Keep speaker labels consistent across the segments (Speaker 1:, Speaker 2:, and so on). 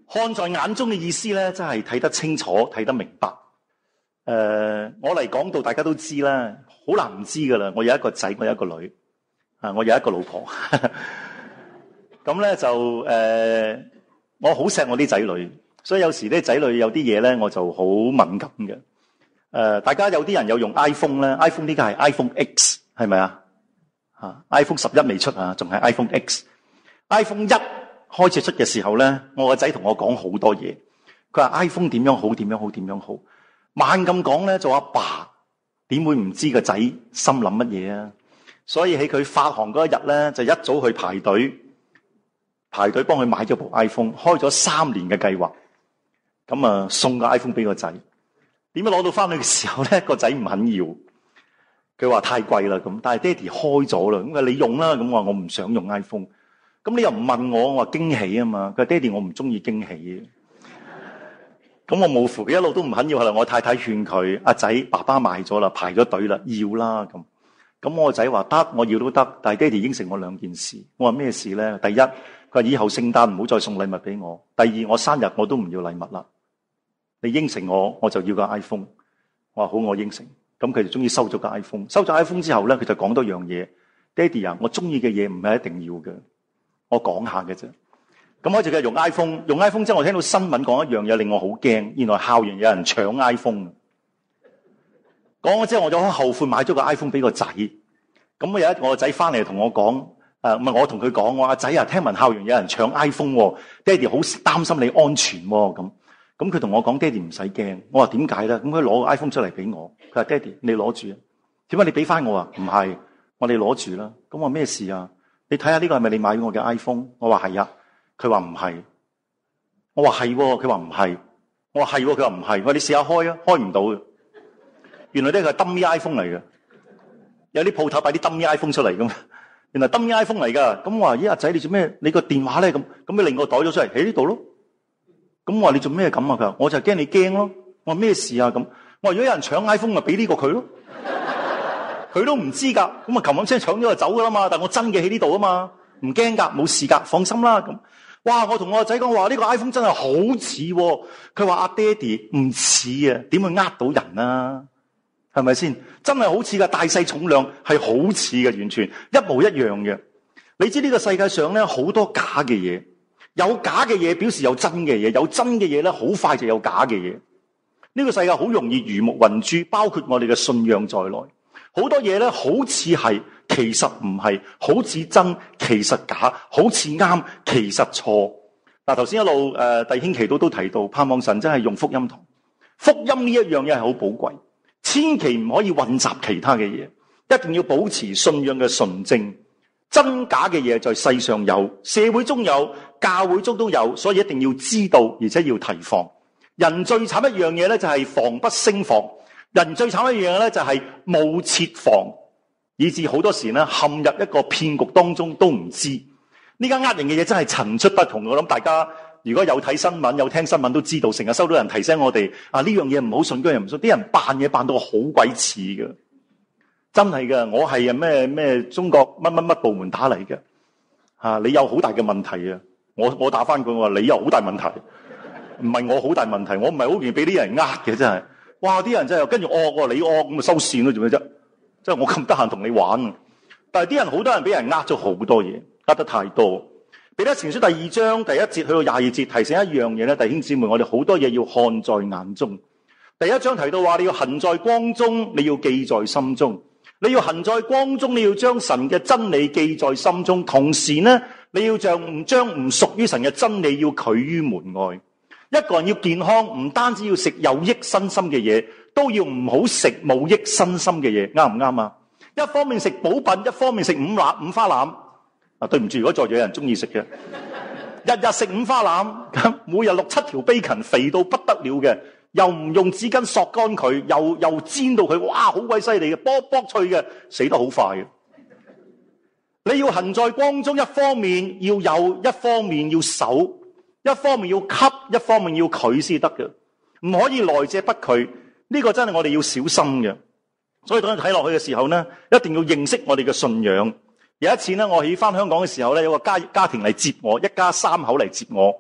Speaker 1: 看在眼中嘅意思咧，真係睇得清楚，睇得明白。我嚟講到大家都知啦，好難唔知噶啦。我有一個仔，我有一個女，我有一個老婆。咁咧就我好錫我啲仔女，所以有時啲仔女有啲嘢咧，我就好敏感嘅。大家有啲人有用 iPhone 咧 ，iPhone 呢家係 iPhone X 係咪啊？iPhone 11未出啊，仲係 iPhone X。iPhone 1開始出嘅時候咧，我個仔同我講好多嘢。佢話 iPhone 點樣好，點樣好，點樣好。猛咁講咧，做阿爸點會唔知個仔心諗乜嘢啊？所以喺佢發行嗰一日咧，就一早去排隊幫佢買咗部 iPhone， 開咗3年嘅計劃。咁啊，送個 iPhone 俾個仔。點解攞到翻去嘅時候咧，個仔唔肯要，佢話太貴啦咁。但係爹哋開咗啦，咁話你用啦。咁我話我唔想用 iPhone。咁你又唔問我，我話驚喜啊嘛。佢話爹哋我唔中意驚喜嘅。咁我冇符，一路都唔肯要。後來我太太勸佢，阿仔爸爸買咗啦，排咗隊啦，要啦咁。咁我個仔話得，我要都得。但係爹哋應承我2件事。我話咩事咧？第一，佢話以後聖誕唔好再送禮物俾我。第二，我生日我都唔要禮物啦。你應承我，我就要個 iPhone。我話好，我應承。咁佢就終於收咗個 iPhone。收咗 iPhone 之後咧，佢就講多樣嘢。爹哋啊，我中意嘅嘢唔係一定要嘅，我講下嘅啫。咁開始佢用 iPhone。用 iPhone 之後，我聽到新聞講一樣嘢令我好驚。原來校園有人搶 iPhone。講咗之後，我就好後悔買咗個 iPhone 俾個仔。咁有一我個仔翻嚟同我講，唔係我同佢講，我阿仔啊，聽聞校園有人搶 iPhone，爹哋好擔心你安全咁。咁佢同我講，爹哋唔使驚。我話點解咧？咁佢攞個 iPhone 出嚟俾我。佢話爹哋，你攞住啊。點解你俾翻我啊？唔係，我哋攞住啦。咁我咩事啊？你睇下呢個係咪你買俾我嘅 iPhone？ 我話係啊。佢話唔係。我話係。佢話唔係。我話係。佢話唔係。我話你試下開啊，開唔到嘅。原來呢個係 dummy iPhone 嚟嘅。有啲鋪頭擺啲 dummy iPhone 出嚟咁。原來 dummy iPhone 嚟㗎。咁我話咦，阿仔你做咩？你個電話咧咁你另個袋咗出嚟喺呢度咯。咁我話你做咩咁啊？佢話我就驚你驚咯。我話咩事啊？咁我話如果有人搶 iPhone 咪俾呢個佢咯。佢都唔知㗎。咁啊琴晚先搶咗就走㗎啦嘛。但我真嘅喺呢度啊嘛，唔驚㗎，冇事㗎，放心啦。咁哇！我同我個仔講話呢個 iPhone 真係好似喎。佢話阿爹哋唔似啊，點會呃到人啊？係咪先？真係好似㗎，大細重量係好似嘅，完全一模一樣嘅。你知呢個世界上咧好多假嘅嘢。有假嘅嘢表示有真嘅嘢，有真嘅嘢咧好快就有假嘅嘢。呢個世界好容易魚目混珠，包括我哋嘅信仰在內。好多嘢咧好似係，其實唔係；好似真，其實假；好似啱，其實錯。嗱，頭先一路弟兄祈禱都提到，盼望神真係用福音堂。福音呢一樣嘢係好寶貴，千祈唔可以混雜其他嘅嘢，一定要保持信仰嘅純正。真假嘅嘢在世上有，社會中有，教會中都有，所以一定要知道，而且要提防。人最慘一樣嘢咧，就係防不勝防；人最慘一樣咧，就係冇設防，以致好多時咧陷入一個騙局當中都唔知。呢家呃人嘅嘢真係層出不窮。我諗大家如果有睇新聞、有聽新聞都知道，成日收到人提醒我哋啊，呢樣嘢唔好信，嗰樣唔信。啲人扮嘢扮到好鬼似嘅。真係嘅，我係咩中國乜部門打嚟嘅，你有好大嘅問題啊！我打翻佢，我話你有好大問題，唔係我好大問題，我唔係好容易俾啲人呃嘅，真係。哇！啲人真係跟住惡喎，你惡咁咪收線咯，做咩啫？即係我咁得閒同你玩。但係啲人好多人俾人呃咗好多嘢，呃得太多。彼得前書第2章第1節去到22節提醒一樣嘢咧，弟兄姊妹，我哋好多嘢要看在眼中。第1章提到話你要行在光中，你要記在心中。你要行在光中，你要將神嘅真理記在心中，同時呢，你要將唔屬於神嘅真理要拒於門外。一個人要健康，唔單止要食有益身心嘅嘢，都要唔好食冇益身心嘅嘢，啱唔啱啊？一方面食補品，一方面食五花腩。對唔住，如果在座有人中意食嘅，日日食五花腩，咁每日6-7條bacon，肥到不得了嘅。又唔用紙巾索乾佢，又煎到佢，哇，好鬼犀利嘅，卜卜脆嘅，死得好快嘅。你要行在光中，一方面要有，一方面要守，一方面要給，一方面要拒先得嘅，唔可以來者不拒。呢個真係我哋要小心嘅。所以當你睇落去嘅時候呢，一定要認識我哋嘅信仰。有一次呢，我起翻香港嘅時候呢，有個家庭嚟接我，一家3口嚟接我。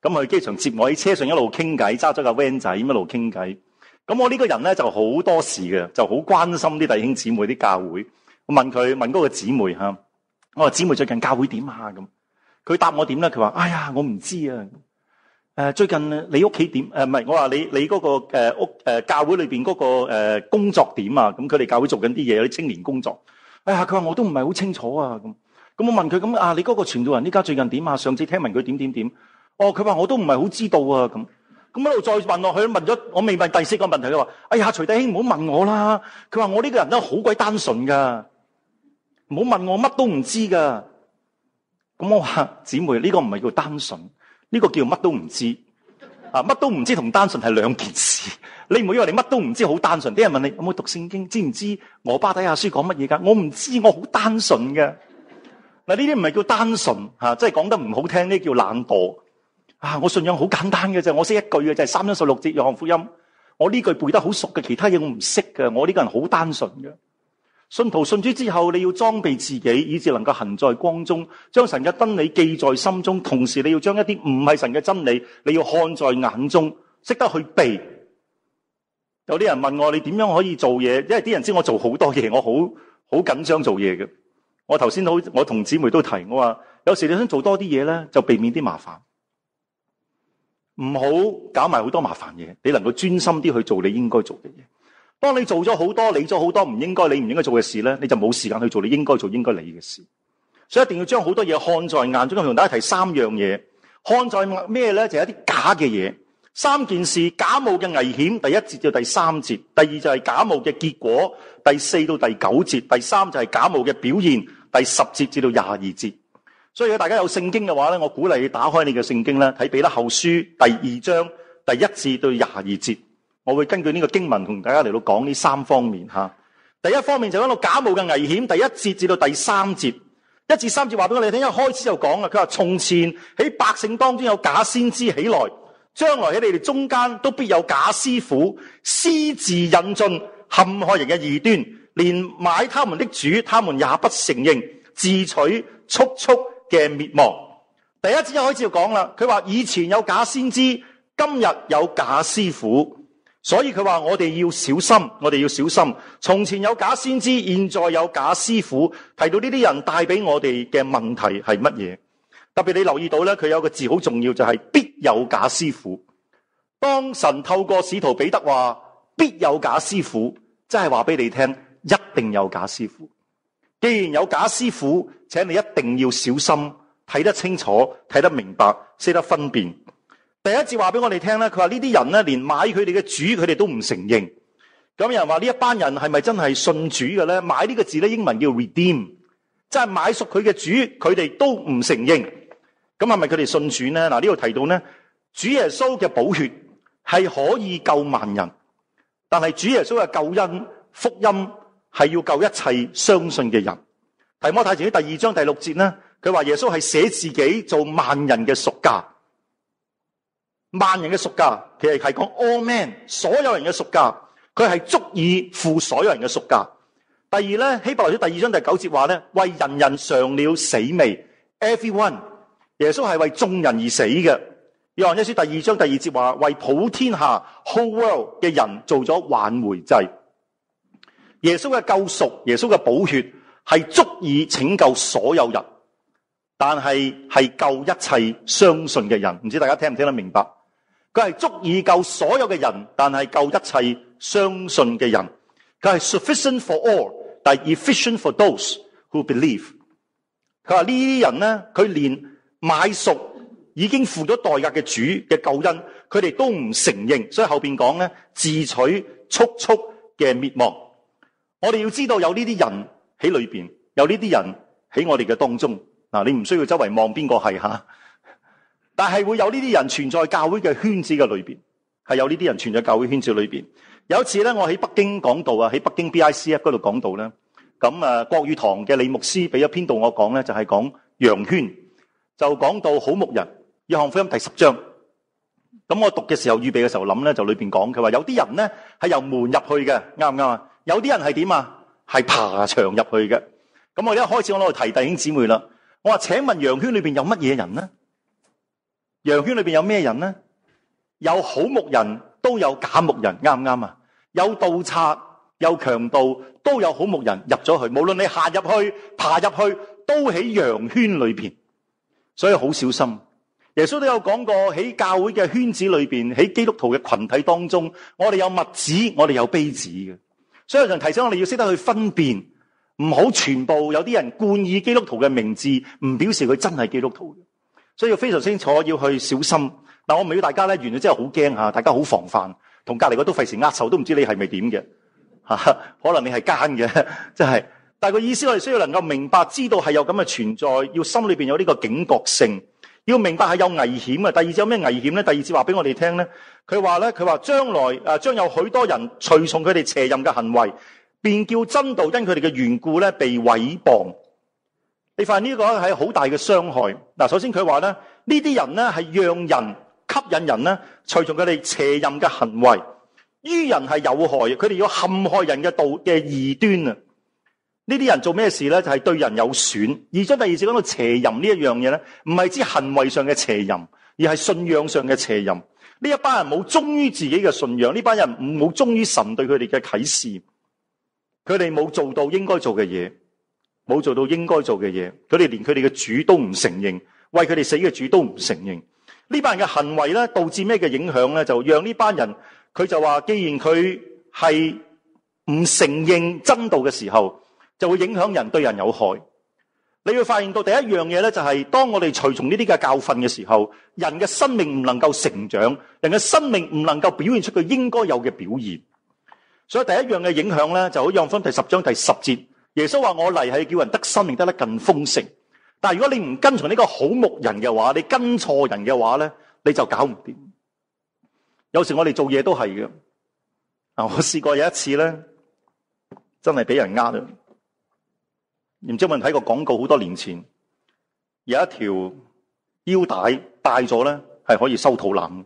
Speaker 1: 咁去機場接我，喺車上一路傾偈，揸咗架 van 仔一路傾偈。咁我呢個人咧就好多事嘅，就好關心啲弟兄姊妹啲教會。我問嗰個姊妹吓，我話姊妹最近教會點啊？咁佢答我點咧？佢話：哎呀，我唔知啊。最近你屋企點？唔係，我話你嗰個教會裏邊嗰個工作點啊？咁佢哋教會做緊啲嘢，有啲青年工作。哎呀，佢話我都唔係好清楚啊。咁我問佢咁啊，你嗰個傳道人呢家最近點啊？上次聽聞佢點？哦，佢話我都唔係好知道啊。咁一路再問落去，問咗我未問第四個問題，佢話：哎呀，徐弟兄唔好問我啦。佢話我呢個人都好鬼單純噶，唔好問我，乜都唔知噶。咁我話姊妹，呢個唔係叫單純，呢個叫乜都唔知。乜都唔知同單純係兩件事。你唔好以為你乜都唔知好單純。啲人問你有冇讀聖經，知唔知俄巴底亞書講乜嘢噶？我唔知，我好單純嘅。嗱，呢啲唔係叫單純吓，即係講得唔好聽，呢叫懶惰。我信仰好簡單嘅啫，我識一句嘅就係3章16節約翰福音。我呢句背得好熟嘅，其他嘢我唔識嘅。我呢個人好單純嘅。信徒信主之後，你要裝備自己，以致能夠行在光中，將神嘅真理記在心中。同時你要將一啲唔係神嘅真理，你要看在眼中，識得去避。有啲人問我，你點樣可以做嘢？因為啲人知我做好多嘢，我好緊張做嘢嘅。我頭先我同姊妹都提，我話有時你想做多啲嘢咧，就避免啲麻煩。唔好搞埋好多麻煩嘢，你能夠專心啲去做你應該做嘅嘢。當你做咗好多，理咗好多唔應該做嘅事咧，你就冇時間去做你應該做應該理嘅事。所以一定要將好多嘢看在眼中。同大家提3樣嘢，看在咩咧？就係一啲假嘅嘢。3件事：假冒嘅危險，第1節到第3節；第2就係假冒嘅結果，第4到第9節；第3就係假冒嘅表現，第10節至到22節。所以如果大家有聖經嘅話咧，我鼓勵你打開你嘅聖經咧，睇彼得後書第2章第1至到22節。我會根據呢個經文同大家嚟到講呢3方面吓。第一方面就講到假冒嘅危險，第1節至到第3節，1至3節話俾我哋聽。一開始就講啦，佢話從前喺百姓當中有假先知起來，將來喺你哋中間都必有假師傅，私自引進陷害人嘅異端，連買他們的主，他們也不承認，自取速速嘅滅亡。第1節一開始就講啦，佢話以前有假先知，今日有假師傅。所以佢話我哋要小心，從前有假先知，現在有假師傅。提到呢啲人帶俾我哋嘅問題係乜嘢？特別你留意到咧，佢有個字好重要，就係必有假師傅。當神透過使徒彼得話必有假師傅，即係話俾你聽，一定有假師傅。既然有假師傅，請你一定要小心，睇得清楚，睇得明白，識得分辨。第1節話俾我哋聽咧，佢話呢啲人咧，連買佢哋嘅主，佢哋都唔承認。咁有人話呢一班人係咪真係信主嘅咧？買呢個字咧，英文叫 redeem，即係買贖佢嘅主，佢哋都唔承認。咁係咪佢哋信主咧？嗱，呢度提到咧，主耶穌嘅寶血係可以救萬人，但係主耶穌嘅救恩福音係要救一切相信嘅人。提摩太前書第2章第6節咧，佢話耶穌係捨自己做萬人嘅贖價。萬人嘅贖價，其實係講 all man， 所有人嘅贖價，佢係足以付所有人嘅贖價。第二咧，希伯來書第2章第9節話咧，為人人嘗了死味 ，everyone， 耶穌係為眾人而死嘅。約翰一書第2章第2節話，為普天下 whole world 嘅人做咗挽回祭。耶穌嘅救贖，耶穌嘅寶血係足以拯救所有人，但係救一切相信嘅人。唔知大家聽唔聽得明白？佢係足以救所有嘅人，但係救一切相信嘅人。佢係 sufficient for all， 但係 efficient for those who believe。佢話呢啲人咧，佢連買贖已經付咗代價嘅主嘅救恩，佢哋都唔承認，所以後邊講咧，自取速速嘅滅亡。我哋要知道有呢啲人喺裏邊，有呢啲人喺我哋嘅當中。嗱，你唔需要周圍望邊個係吓。但係會有呢啲人存在教會嘅圈子嘅裏邊，係有呢啲人存在教會圈子裏邊。有一次咧，我喺北京講道啊，喺北京 BICF 嗰度講道咧，咁國語堂嘅李牧師俾咗篇道我講咧，就係講羊圈，就講到好牧人，約翰福音第10章。咁我讀嘅時候，預備嘅時候諗咧，就裏邊講，佢話有啲人咧係由門入去嘅，啱唔啱啊？有啲人係點啊？係爬牆入去嘅。咁我一開始我攞嚟提弟兄姊妹啦，我話請問羊圈裏邊有乜嘢人咧？ 羊圈裏邊有咩人呢？有好牧人，都有假牧人，啱唔啱啊？有盜賊，有強盜，都有好牧人入咗去。無論你下入去、爬入去，都喺羊圈裏邊，所以好小心。耶穌都有講過，喺教會嘅圈子裏邊，喺基督徒嘅群體當中，我哋有麥子，我哋有稗子嘅。所以有人提醒我哋要識得去分辨，唔好全部有啲人冠以基督徒嘅名字，唔表示佢真係基督徒。所以要非常清楚，要去小心。但我唔係要大家咧，完咗之後好驚吓，大家好防範，同隔籬嗰都費事握手，都唔知你係咪點嘅吓，可能你係奸嘅，真係。但係個意思，我哋需要能夠明白，知道係有咁嘅存在，要心裏邊有呢個警覺性，要明白係有危險嘅。第二節有咩危險咧？第二節話俾我哋聽咧，佢話將來將有許多人隨從佢哋邪淫嘅行為，便叫真道因佢哋嘅緣故咧被毀謗。你發現呢個係好大嘅傷害。嗱，首先佢話咧，呢啲人咧係讓人吸引人咧隨從佢哋邪淫嘅行為，於人係有害，佢哋要陷害人嘅道嘅異端啊！呢啲人做咩事咧？就係對人有損。而將第二節講到邪淫呢一樣嘢咧，唔係指行為上嘅邪淫，而係信仰上嘅邪淫。呢一班人冇忠於自己嘅信仰，呢班人冇忠於神對佢哋嘅啟示，佢哋冇做到應該做嘅嘢，冇做到應該做嘅嘢，佢哋連佢哋嘅主都唔承認，為佢哋死嘅主都唔承認。呢班人嘅行為咧，導致咩嘅影響咧？就讓呢班人，佢就話，既然佢係唔承認真道嘅時候，就會影響人，對人有害。你會發現到第一樣嘢咧，就係當我哋隨從呢啲嘅教訓嘅時候，人嘅生命唔能夠成長，人嘅生命唔能夠表現出佢應該有嘅表現。所以第一樣嘅影響咧，就好似約翰福音第10章第10節，耶穌話我嚟係叫人得生命得得更豐盛。但係如果你唔跟從呢個好牧人嘅話，你跟錯人嘅話咧，你就搞唔掂。有時我哋做嘢都係嘅。我試過有一次咧，真係俾人呃咗。唔知有冇人睇過廣告？好多年前有一條腰帶戴咗咧，係可以收肚腩。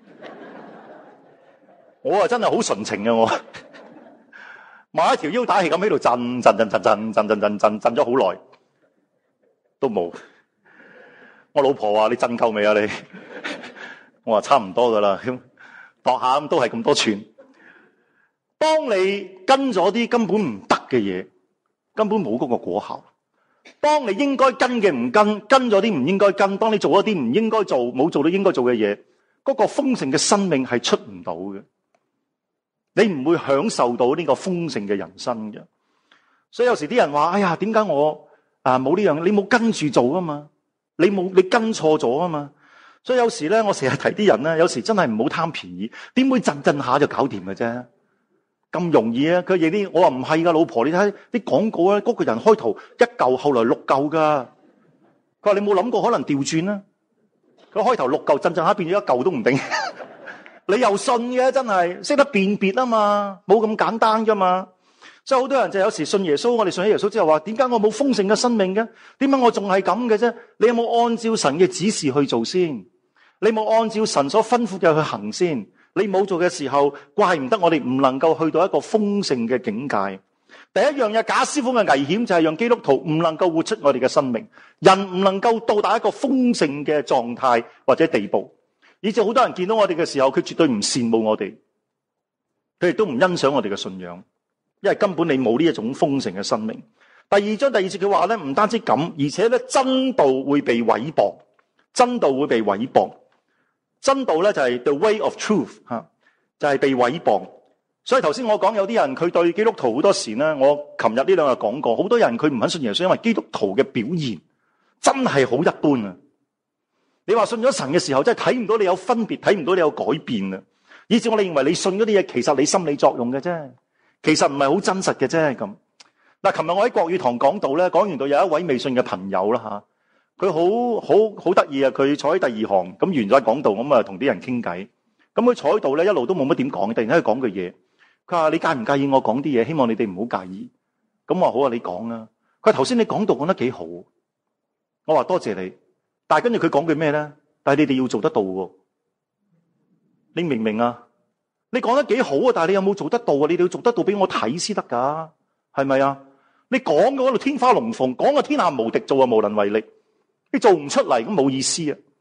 Speaker 1: 我啊真係好純情嘅，我買一條腰帶係咁喺度震咗好耐，都冇。我老婆話：你震夠未啊？你我話差唔多噶啦，度下都係咁多寸。當你跟咗啲根本唔得嘅嘢，根本冇嗰個果效。當你應該跟嘅唔跟，跟咗啲唔應該跟，當你做咗啲唔應該做，冇做到應該做嘅嘢，嗰個豐盛嘅生命係出唔到嘅。你唔會享受到呢個豐盛嘅人生嘅。所以有時啲人話：哎呀，點解我冇呢樣？你冇跟住做啊嘛，你跟錯咗啊嘛。所以有時咧，我成日提啲人咧，有時真係唔好貪便宜。點會震下就搞掂嘅啫？咁容易啊！佢哋啲，我話唔係噶，老婆，你睇啲廣告咧，嗰個人開頭1嚿，後來6嚿噶。佢話你冇諗過可能調轉啦？佢開頭6嚿，震下變咗1嚿都唔定。你又信嘅，真係識得辨別啊嘛，冇咁簡單噶嘛。所以好多人就有時信耶穌，我哋信咗耶穌之後話：點解我冇豐盛嘅生命嘅？點解我仲係咁嘅啫？你有冇按照神嘅指示去做先？你冇按照神所吩咐嘅去行先？你冇做嘅時候，怪唔得我哋唔能夠去到一個豐盛嘅境界。第一樣嘢，假師傅嘅危險就係讓基督徒唔能夠活出我哋嘅生命，人唔能夠到達一個豐盛嘅狀態或者地步，以至好多人見到我哋嘅時候，佢絕對唔羨慕我哋，佢亦都唔欣賞我哋嘅信仰，因為根本你冇呢一種豐盛嘅生命。第二章第2節佢話咧，唔單止咁，而且咧真道會被毀謗，真道會被毀謗。真道咧就係 the way of truth 就係被毀謗。所以頭先我講有啲人佢對基督徒好多時咧，我琴日呢2日講過，好多人佢唔肯信耶穌，因為基督徒嘅表現真係好一般啊！你話信咗神嘅時候，真係睇唔到你有分別，睇唔到你有改變啊！以至我哋認為你信嗰啲嘢，其實你心理作用嘅啫，其實唔係好真實嘅啫咁。嗱，琴日我喺國語堂講道咧，講完到有一位未信嘅朋友啦吓。佢好得意啊！佢坐喺第2行，咁完咗講道，咁啊同啲人傾偈。咁佢坐喺度咧，一路都冇乜點講，突然間佢講句嘢。佢話：你介唔介意我講啲嘢？希望你哋唔好介意。咁我話好啊，你講啊。佢話頭先你講道講得幾好。我話多謝你。但係跟住佢講句咩咧？但係你哋要做得到喎。你明唔明啊？你講得幾好啊，但係你有冇做得到啊？你哋要做得到俾我睇先得㗎，係咪啊？你講嘅嗰度天花龍鳳，講嘅天下無敵，做啊無能為力。你做唔出嚟咁冇意思啊！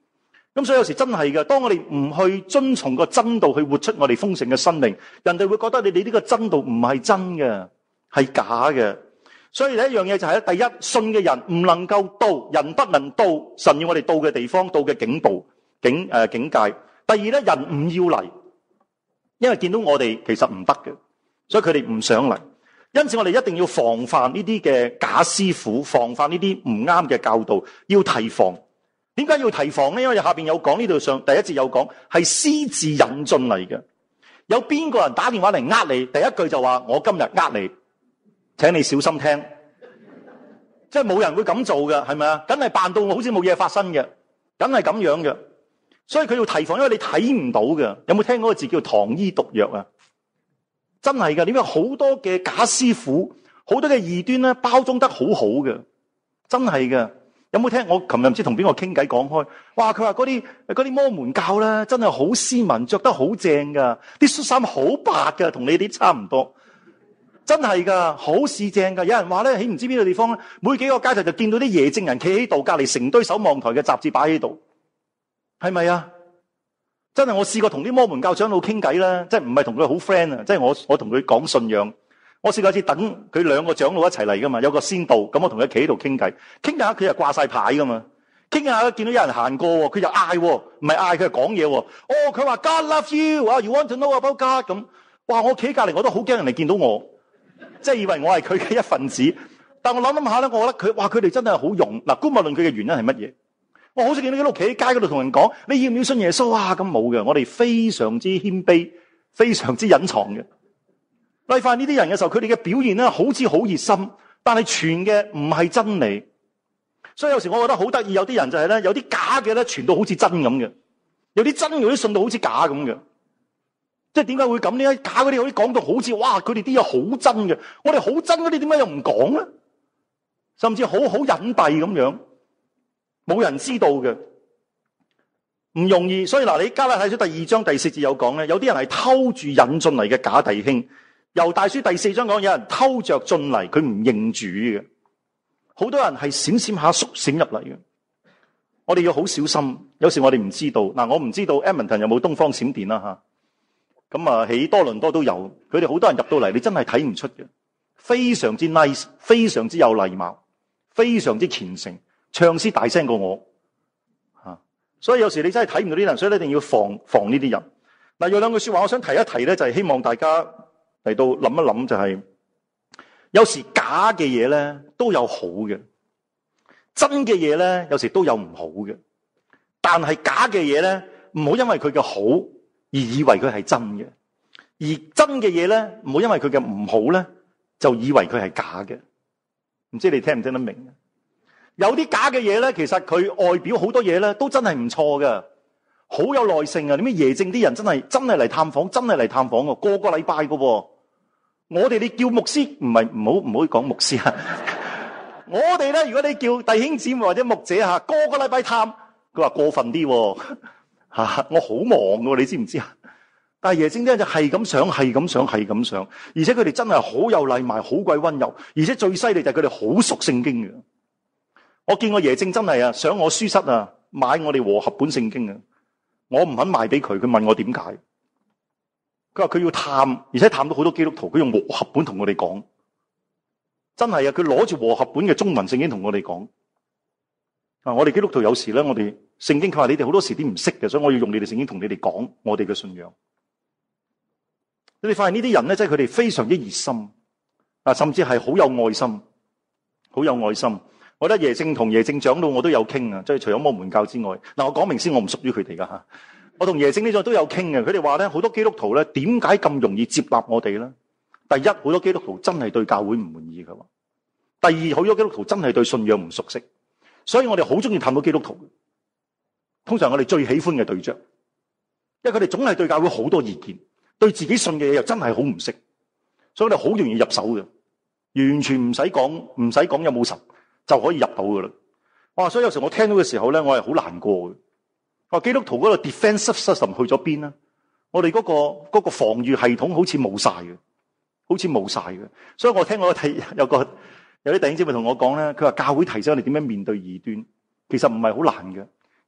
Speaker 1: 咁所以有時真係嘅，當我哋唔去遵從個真道去活出我哋豐盛嘅生命，人哋會覺得你哋呢個真道唔係真嘅，係假嘅。所以第一樣嘢就係第一，信嘅人唔能夠到，人不能到神要我哋到嘅地方，到嘅境界。第二咧，人唔要嚟，因為見到我哋其實唔得嘅，所以佢哋唔想嚟。因此我哋一定要防範呢啲嘅假師傅，防範呢啲唔啱嘅教導，要提防。點解要提防呢？因為下邊有講，呢度上第一節有講係私自引進嚟嘅。有邊個人打電話嚟呃你，第一句就話我今日呃你，請你小心聽。即係冇人會咁做嘅，係咪啊？梗係扮到好似冇嘢發生嘅，梗係咁樣嘅。所以佢要提防，因為你睇唔到嘅。有冇聽過個字叫糖衣毒藥啊？真係嘅，點解好多嘅假師傅，好多嘅異端咧，包裝得好好嘅，真係嘅。有冇聽？我琴日唔知同邊個傾偈講開，哇！佢話嗰啲摩門教咧，真係好斯文，着得好正噶，啲恤衫好白噶，同你哋差唔多，真係噶，好似正噶。有人話咧，喺唔知邊個地方咧，每幾個街頭就見到啲耶證人企喺度，隔籬成堆守望台嘅雜誌擺喺度，係咪啊？真係我試過同啲摩門教長老傾偈啦，即係唔係同佢好 friend 啊，即係我同佢講信仰。我試過一次等佢兩個長老一齊嚟噶嘛，有個先導，咁我同佢企喺度傾偈，傾下佢又掛晒牌噶嘛，傾下見到有人行過，佢就嗌，唔係嗌，佢係講嘢。哦，佢話 God love you 啊，you want to know about God 咁。哇，我企喺隔籬我都好驚人哋見到我，即係以為我係佢嘅一份子。但我諗下咧，我覺得佢哋真係好勇。嗱，姑勿論佢嘅原因係乜嘢？我好少見到佢喺企喺街嗰度同人講，你要唔要信耶穌啊？咁冇嘅，我哋非常之謙卑，非常之隱藏嘅。嚟翻呢啲人嘅時候，佢哋嘅表現咧，好似好熱心，但係傳嘅唔係真理。所以有時我覺得好得意，有啲人就係咧，有啲假嘅咧，傳到好似真咁嘅；有啲真嘅都信到好似假咁嘅。即係點解會咁呢？假嗰啲可以講到好似哇，佢哋啲嘢好真嘅，我哋好真嗰啲點解又唔講咧？甚至好隱蔽咁樣，冇人知道嘅，唔容易。所以嗱，你加拉太書第2章第4節有講咧，有啲人係偷住引進嚟嘅假弟兄。猶大書第4章講，有人偷着進嚟，佢唔認主嘅。好多人係閃閃下縮閃入嚟嘅。我哋要好小心。有時我哋唔知道。嗱，我唔知道 Edmonton 有冇東方閃電啦吓。咁啊，喺多倫多都有。佢哋好多人入到嚟，你真係睇唔出嘅。非常之 nice， 非常之有禮貌，非常之虔誠，唱詩大聲過我吓。所以有時你真係睇唔到啲人，所以你一定要防呢啲人。嗱，有兩句說話我想提一提咧，就係希望大家嚟到諗一諗，就係有時假嘅嘢咧都有好嘅，真嘅嘢咧有時都有唔好嘅。但係假嘅嘢咧，唔好因為佢嘅好而以為佢係真嘅；而真嘅嘢咧，唔好因為佢嘅唔好咧就以為佢係假嘅。唔知你聽唔聽得明？有啲假嘅嘢咧，其實佢外表好多嘢咧都真係唔錯嘅，好有耐性啊！點解耶證啲人真係嚟探訪，真係嚟探訪個個禮拜喎。我哋你叫牧師，唔好講牧師啊！我哋咧，如果你叫弟兄姊妹或者牧者吓，個禮拜探，佢話過分啲吓，我好忙㗎，你知唔知啊？但係耶證啲人就係咁想，而且佢哋真係好有禮貌，好鬼溫柔，而且最犀利就係佢哋好熟聖經嘅。我見過耶證真係啊，上我書室啊買我哋和合本聖經啊，我唔肯賣俾佢，佢問我點解？佢話佢要探，而且探到好多基督徒，佢用和合本同我哋講，真係啊！佢攞住和合本嘅中文聖經同我哋講。我哋基督徒有時咧，我哋聖經佢話你哋好多時啲唔識嘅，所以我要用你哋聖經同你哋講我哋嘅信仰。你哋發現呢啲人咧，即係佢哋非常之熱心，甚至係好有愛心，好有愛心。我覺得耶證同耶證長老我都有傾啊，即係除咗摩門教之外，我講明先，我唔屬於佢哋噶吓。我同耶證呢種都有傾嘅，佢哋話咧，好多基督徒咧，點解咁容易接納我哋咧？第一，好多基督徒真係對教會唔滿意嘅；第二，好多基督徒真係對信仰唔熟悉，所以我哋好中意探到基督徒。通常我哋最喜歡嘅對象，因為佢哋總係對教會好多意見，對自己信嘅嘢又真係好唔識，所以我哋好容易入手嘅，完全唔使講有冇神就可以入到噶啦。哇！所以有時我聽到嘅時候咧，我係好難過嘅。基督徒嗰個 defensive system 去咗邊啦？我哋嗰個防禦系統好似冇晒嘅，所以我聽有啲弟兄姊妹同我講咧，佢話教會提醒我哋點樣面對異端，其實唔係好難嘅，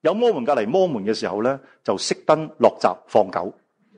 Speaker 1: 有摩門隔離摩門嘅時候咧，就熄燈落閘放狗，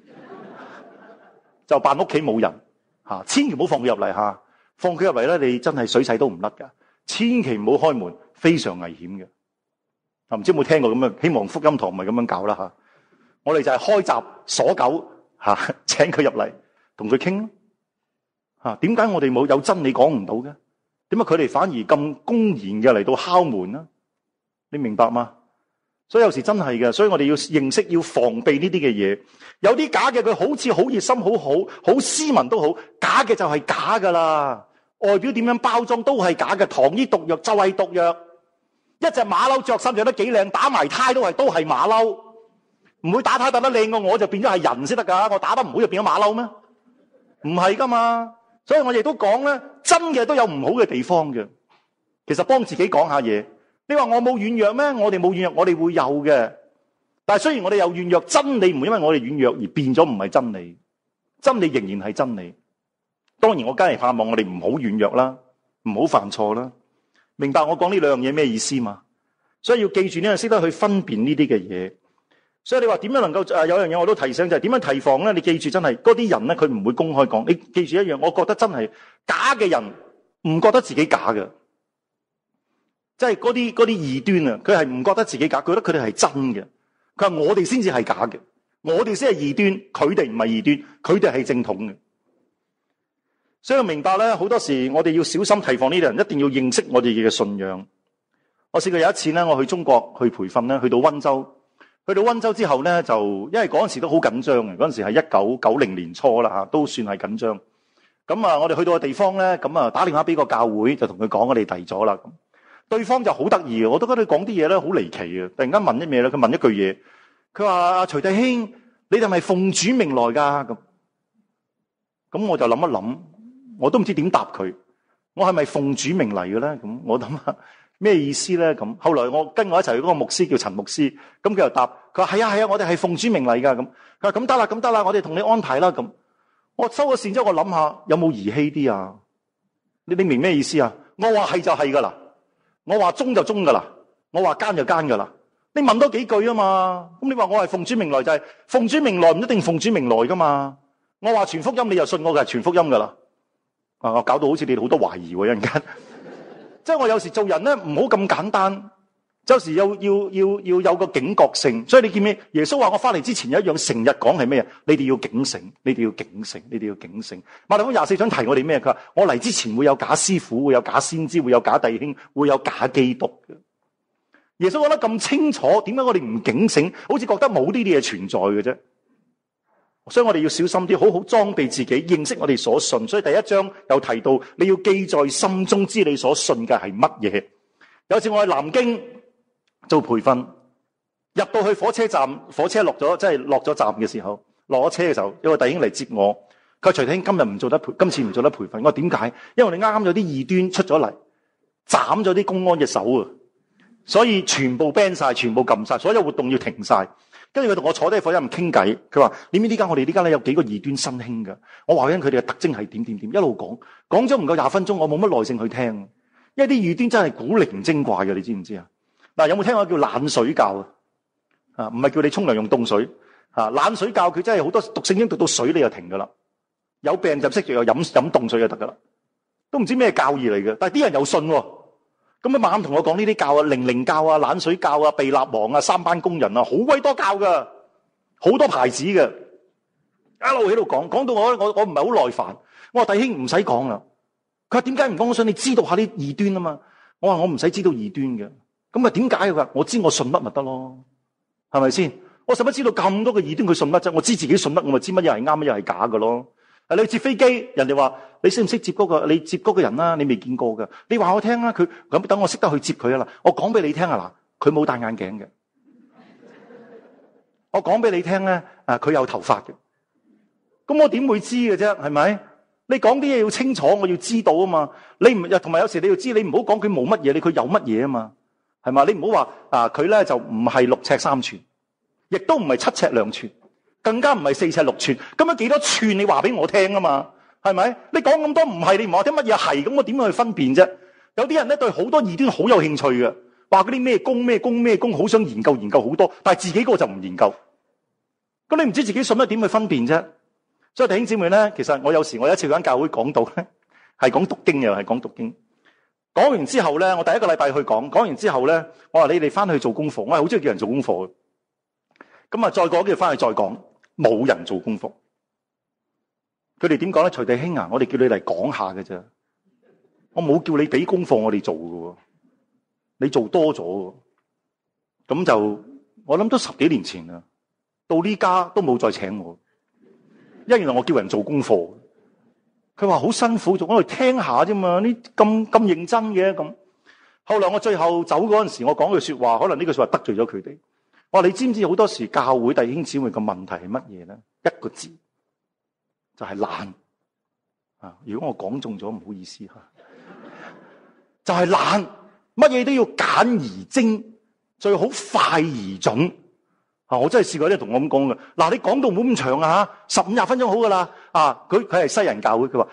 Speaker 1: 就扮屋企冇人嚇，千祈唔好放佢入嚟嚇。放佢入嚟咧，你真係水洗都唔甩㗎。千祈唔好開門，非常危險嘅。唔知有冇聽過咁樣？希望福音堂唔係咁樣搞啦嚇。我哋就係開閘鎖狗嚇，請佢入嚟同佢傾嚇。點解我哋冇有真理講唔到嘅？點解佢哋反而咁公然嘅嚟到敲門呢？你明白嗎？所以有時真係嘅，所以我哋要認識，要防備呢啲嘅嘢。有啲假嘅，佢好似好熱心、好斯文都好，假嘅就係假噶啦。外表點樣包裝都係假嘅，糖衣毒藥就係毒藥。一隻馬騮着衫着得幾靚，打埋呔都係馬騮，唔會打呔打得靚過我就變咗係人先得噶。我打得唔好就變咗馬騮咩？唔係噶嘛。所以我亦都講咧，真嘅都有唔好嘅地方嘅。其實幫自己講下嘢。你話我冇軟弱咩？我哋冇軟弱，我哋會有嘅。但係雖然我哋有軟弱，真理唔會因為我哋軟弱而變咗唔係真理，真理仍然係真理。當然我梗係盼望我哋唔好軟弱啦，唔好犯錯啦。明白我講呢兩樣嘢咩意思嘛？所以要記住呢樣，識得去分辨呢啲嘅嘢。所以你話點樣能夠有樣嘢我都提醒，就係點樣提防咧？你記住真係嗰啲人咧，佢唔會公開講。你記住一樣，我覺得真係假嘅人唔覺得自己假嘅。即係嗰啲異端啊，佢係唔覺得自己假，覺得佢哋係真嘅。佢話我哋先至係假嘅，我哋先係異端，佢哋唔係異端，佢哋係正統嘅。所以我明白咧，好多時我哋要小心提防呢啲人，一定要認識我哋嘅信仰。我試過有一次咧，我去中國去培訓咧，去到溫州。去到溫州之後咧，就因為嗰陣時都好緊張嘅，嗰陣時係1990年初啦嚇，都算係緊張。咁啊，我哋去到個地方咧，咁啊打電話俾個教會，就同佢講我哋遞咗啦。咁對方就好得意嘅，我都覺得佢講啲嘢咧好離奇嘅。突然間問啲咩咧？佢問一句嘢，佢話：阿徐弟兄，你哋係咪奉主名來㗎？咁我就諗一諗，我都唔知點答佢。我係咪奉主名嚟嘅咧？咁我諗下咩意思咧？咁後來我跟我一齊去嗰個牧師叫陳牧師，咁佢又答，佢話：係啊，我哋係奉主名嚟㗎。咁佢話：咁得啦，我哋同你安排啦。咁我收咗線之後，我諗下有冇兒戲啲啊？你明咩意思啊？我話係就係㗎啦。我話忠就忠噶啦，我話奸就奸噶啦。你問多幾句啊嘛？咁你話我係奉主名來就係奉主名來，唔一定奉主名來噶嘛。我話傳福音，你就信我嘅係傳福音噶啦。我搞到好似你哋好多懷疑喎，一陣間。即係我有時做人咧，唔好咁簡單，有時要有個警覺性。所以你見咩？耶穌話我翻嚟之前有一樣成日講係咩啊？你哋要警醒，你哋要警醒，你哋要警醒。馬太福音24章提我哋咩？佢話我嚟之前會有假師傅，會有假先知，會有假弟兄，會有假基督嘅。耶穌講得咁清楚，點解我哋唔警醒？好似覺得冇呢啲嘢存在嘅啫。所以我哋要小心啲，好好裝備自己，認識我哋所信。所以第一章有提到，你要記在心中，知你所信嘅係乜嘢。有次我去南京做培訓，入到去火車站，火車落咗，即係落咗站嘅時候，落咗車嘅時候，有個弟兄嚟接我。佢話：徐弟兄，今次唔做得培訓。我話點解？因為我哋啱啱有啲異端出咗嚟，斬咗啲公安嘅手啊，所以全部 ban 晒，全部撳晒，所有活動要停晒。跟住佢同我坐低喺火車站傾偈，佢話：你知唔知我哋呢間咧有幾個異端新興㗎？我話緊佢哋嘅特徵係點，一路講咗唔夠20分鐘，我冇乜耐性去聽，因為啲異端真係古靈精怪嘅，你知唔知啊？嗱，有冇聽過叫冷水教啊？唔係叫你沖涼用凍水啊！冷水教佢真係好多讀聖經讀到水你就停噶啦，有病就識住又飲凍水就得噶啦，都唔知咩教義嚟嘅，但係啲人又信喎。咁啊，猛同我講呢啲教啊，靈教啊，冷水教啊，被立王啊，三班工人啊，好鬼多教噶，好多牌子嘅，一路喺度講到我唔係好耐煩。我話弟兄唔使講啦。佢話點解唔講？我想你知道下啲異端啊嘛。我話我唔使知道異端嘅。咁啊點解？佢話我知我信乜咪得咯，係咪先？我使乜知道咁多嘅異端佢信乜啫？我知自己信乜，我咪知乜嘢係啱，乜嘢係假嘅咯。你接飛機，人哋話你識唔識接嗰個？你接嗰個人啦，你未見過㗎。你話我聽啦，佢咁等我識得去接佢啊啦。我講俾你聽啊嗱，佢冇戴眼鏡嘅。我講俾你聽咧，佢有頭髮嘅。咁我點會知嘅啫？係咪？你講啲嘢要清楚，我要知道啊嘛。你唔同埋有時你要知，你唔好講佢冇乜嘢，你佢有乜嘢啊嘛？係嘛？你唔好話佢咧就唔係6尺3寸，亦都唔係7尺2寸。更加唔係4尺6寸，咁樣幾多寸？你話俾我聽啊嘛，係咪？你講咁多唔係，你唔話聽乜嘢係，咁我點樣去分辨啫？有啲人咧對好多異端好有興趣嘅， 話嗰啲咩功，好想研究好多，但係自己個就唔研究。咁你唔知自己信乜點去分辨啫？所以弟兄姊妹咧，其實我有一次喺間教會講到咧，係講讀經又係講讀經。講完之後咧，我第一個禮拜去講完之後咧，我話你哋翻去做功課，我係好中意叫人做功課嘅。咁啊，再過幾日翻去再講，冇人做功課。佢哋點講咧？徐弟兄啊，我哋叫你嚟講下嘅啫，我冇叫你俾功課我哋做嘅，你做多咗。咁就我諗都10幾年前啦，到呢家都冇再請我，因為原來我叫人做功課。佢話好辛苦，做我哋聽下啫嘛，呢咁認真嘅咁。後來我最後走嗰陣時，我講句說話，可能呢句說話得罪咗佢哋。我話你知唔知好多時教會弟兄姊妹嘅問題係乜嘢咧？一個字就係懶啊！如果我講中咗，唔好意思吓，就係懶，乜嘢都要簡而精，最好快而準。我真係試過啲同我咁講嘅。嗱，你講到唔好咁長啊，15、20分鐘好噶啦。佢係西人教會，佢話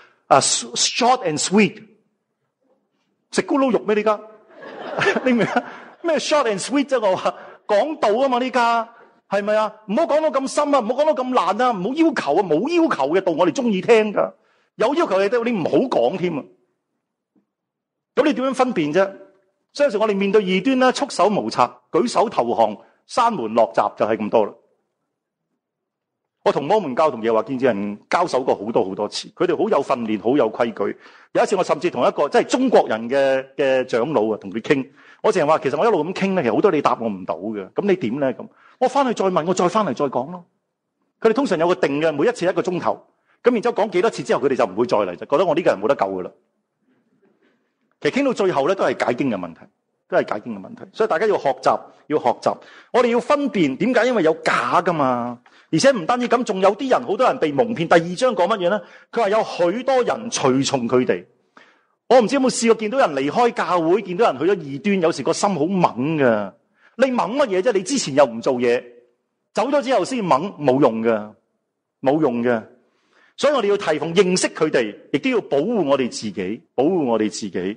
Speaker 1: short and sweet， 食咕嚕肉咩？呢家你明啊？咩 short and sweet 啫？我話講道啊嘛，呢家係咪啊？唔好講到咁深啊，唔好講到咁難啊，唔好要求啊，冇要求嘅道我哋中意聽噶，有要求嘅道你唔好講添啊。咁你點樣分辨啫？所以有時我哋面對異端咧，束手無策，舉手投降，閂門落閘就係咁多啦。我同摩門教同耶和華見證人交手過好多次，佢哋好有訓練，好有規矩。有一次我甚至同一個即係中國人嘅長老啊，同佢傾，我淨係話其實我一路咁傾咧，其實好多你答我唔到嘅，咁你點咧？咁我翻去再問，我再翻嚟再講咯。佢哋通常有個定嘅，每一次1個鐘頭，咁然之後講幾多次之後，佢哋就唔會再嚟，就覺得我呢個人冇得救噶啦。其實傾到最後咧，都係解經嘅問題。所以大家要學習。我哋要分辨點解，因為有假噶嘛。而且唔單止咁，仲有啲人，好多人被蒙騙。第2章講乜嘢咧？佢話有許多人隨從佢哋。我唔知有冇試過見到人離開教會，見到人去咗異端，有時個心好猛噶。你猛乜嘢啫？你之前又唔做嘢，走咗之後先猛，冇用嘅。所以我哋要提防認識佢哋，亦都要保護我哋自己。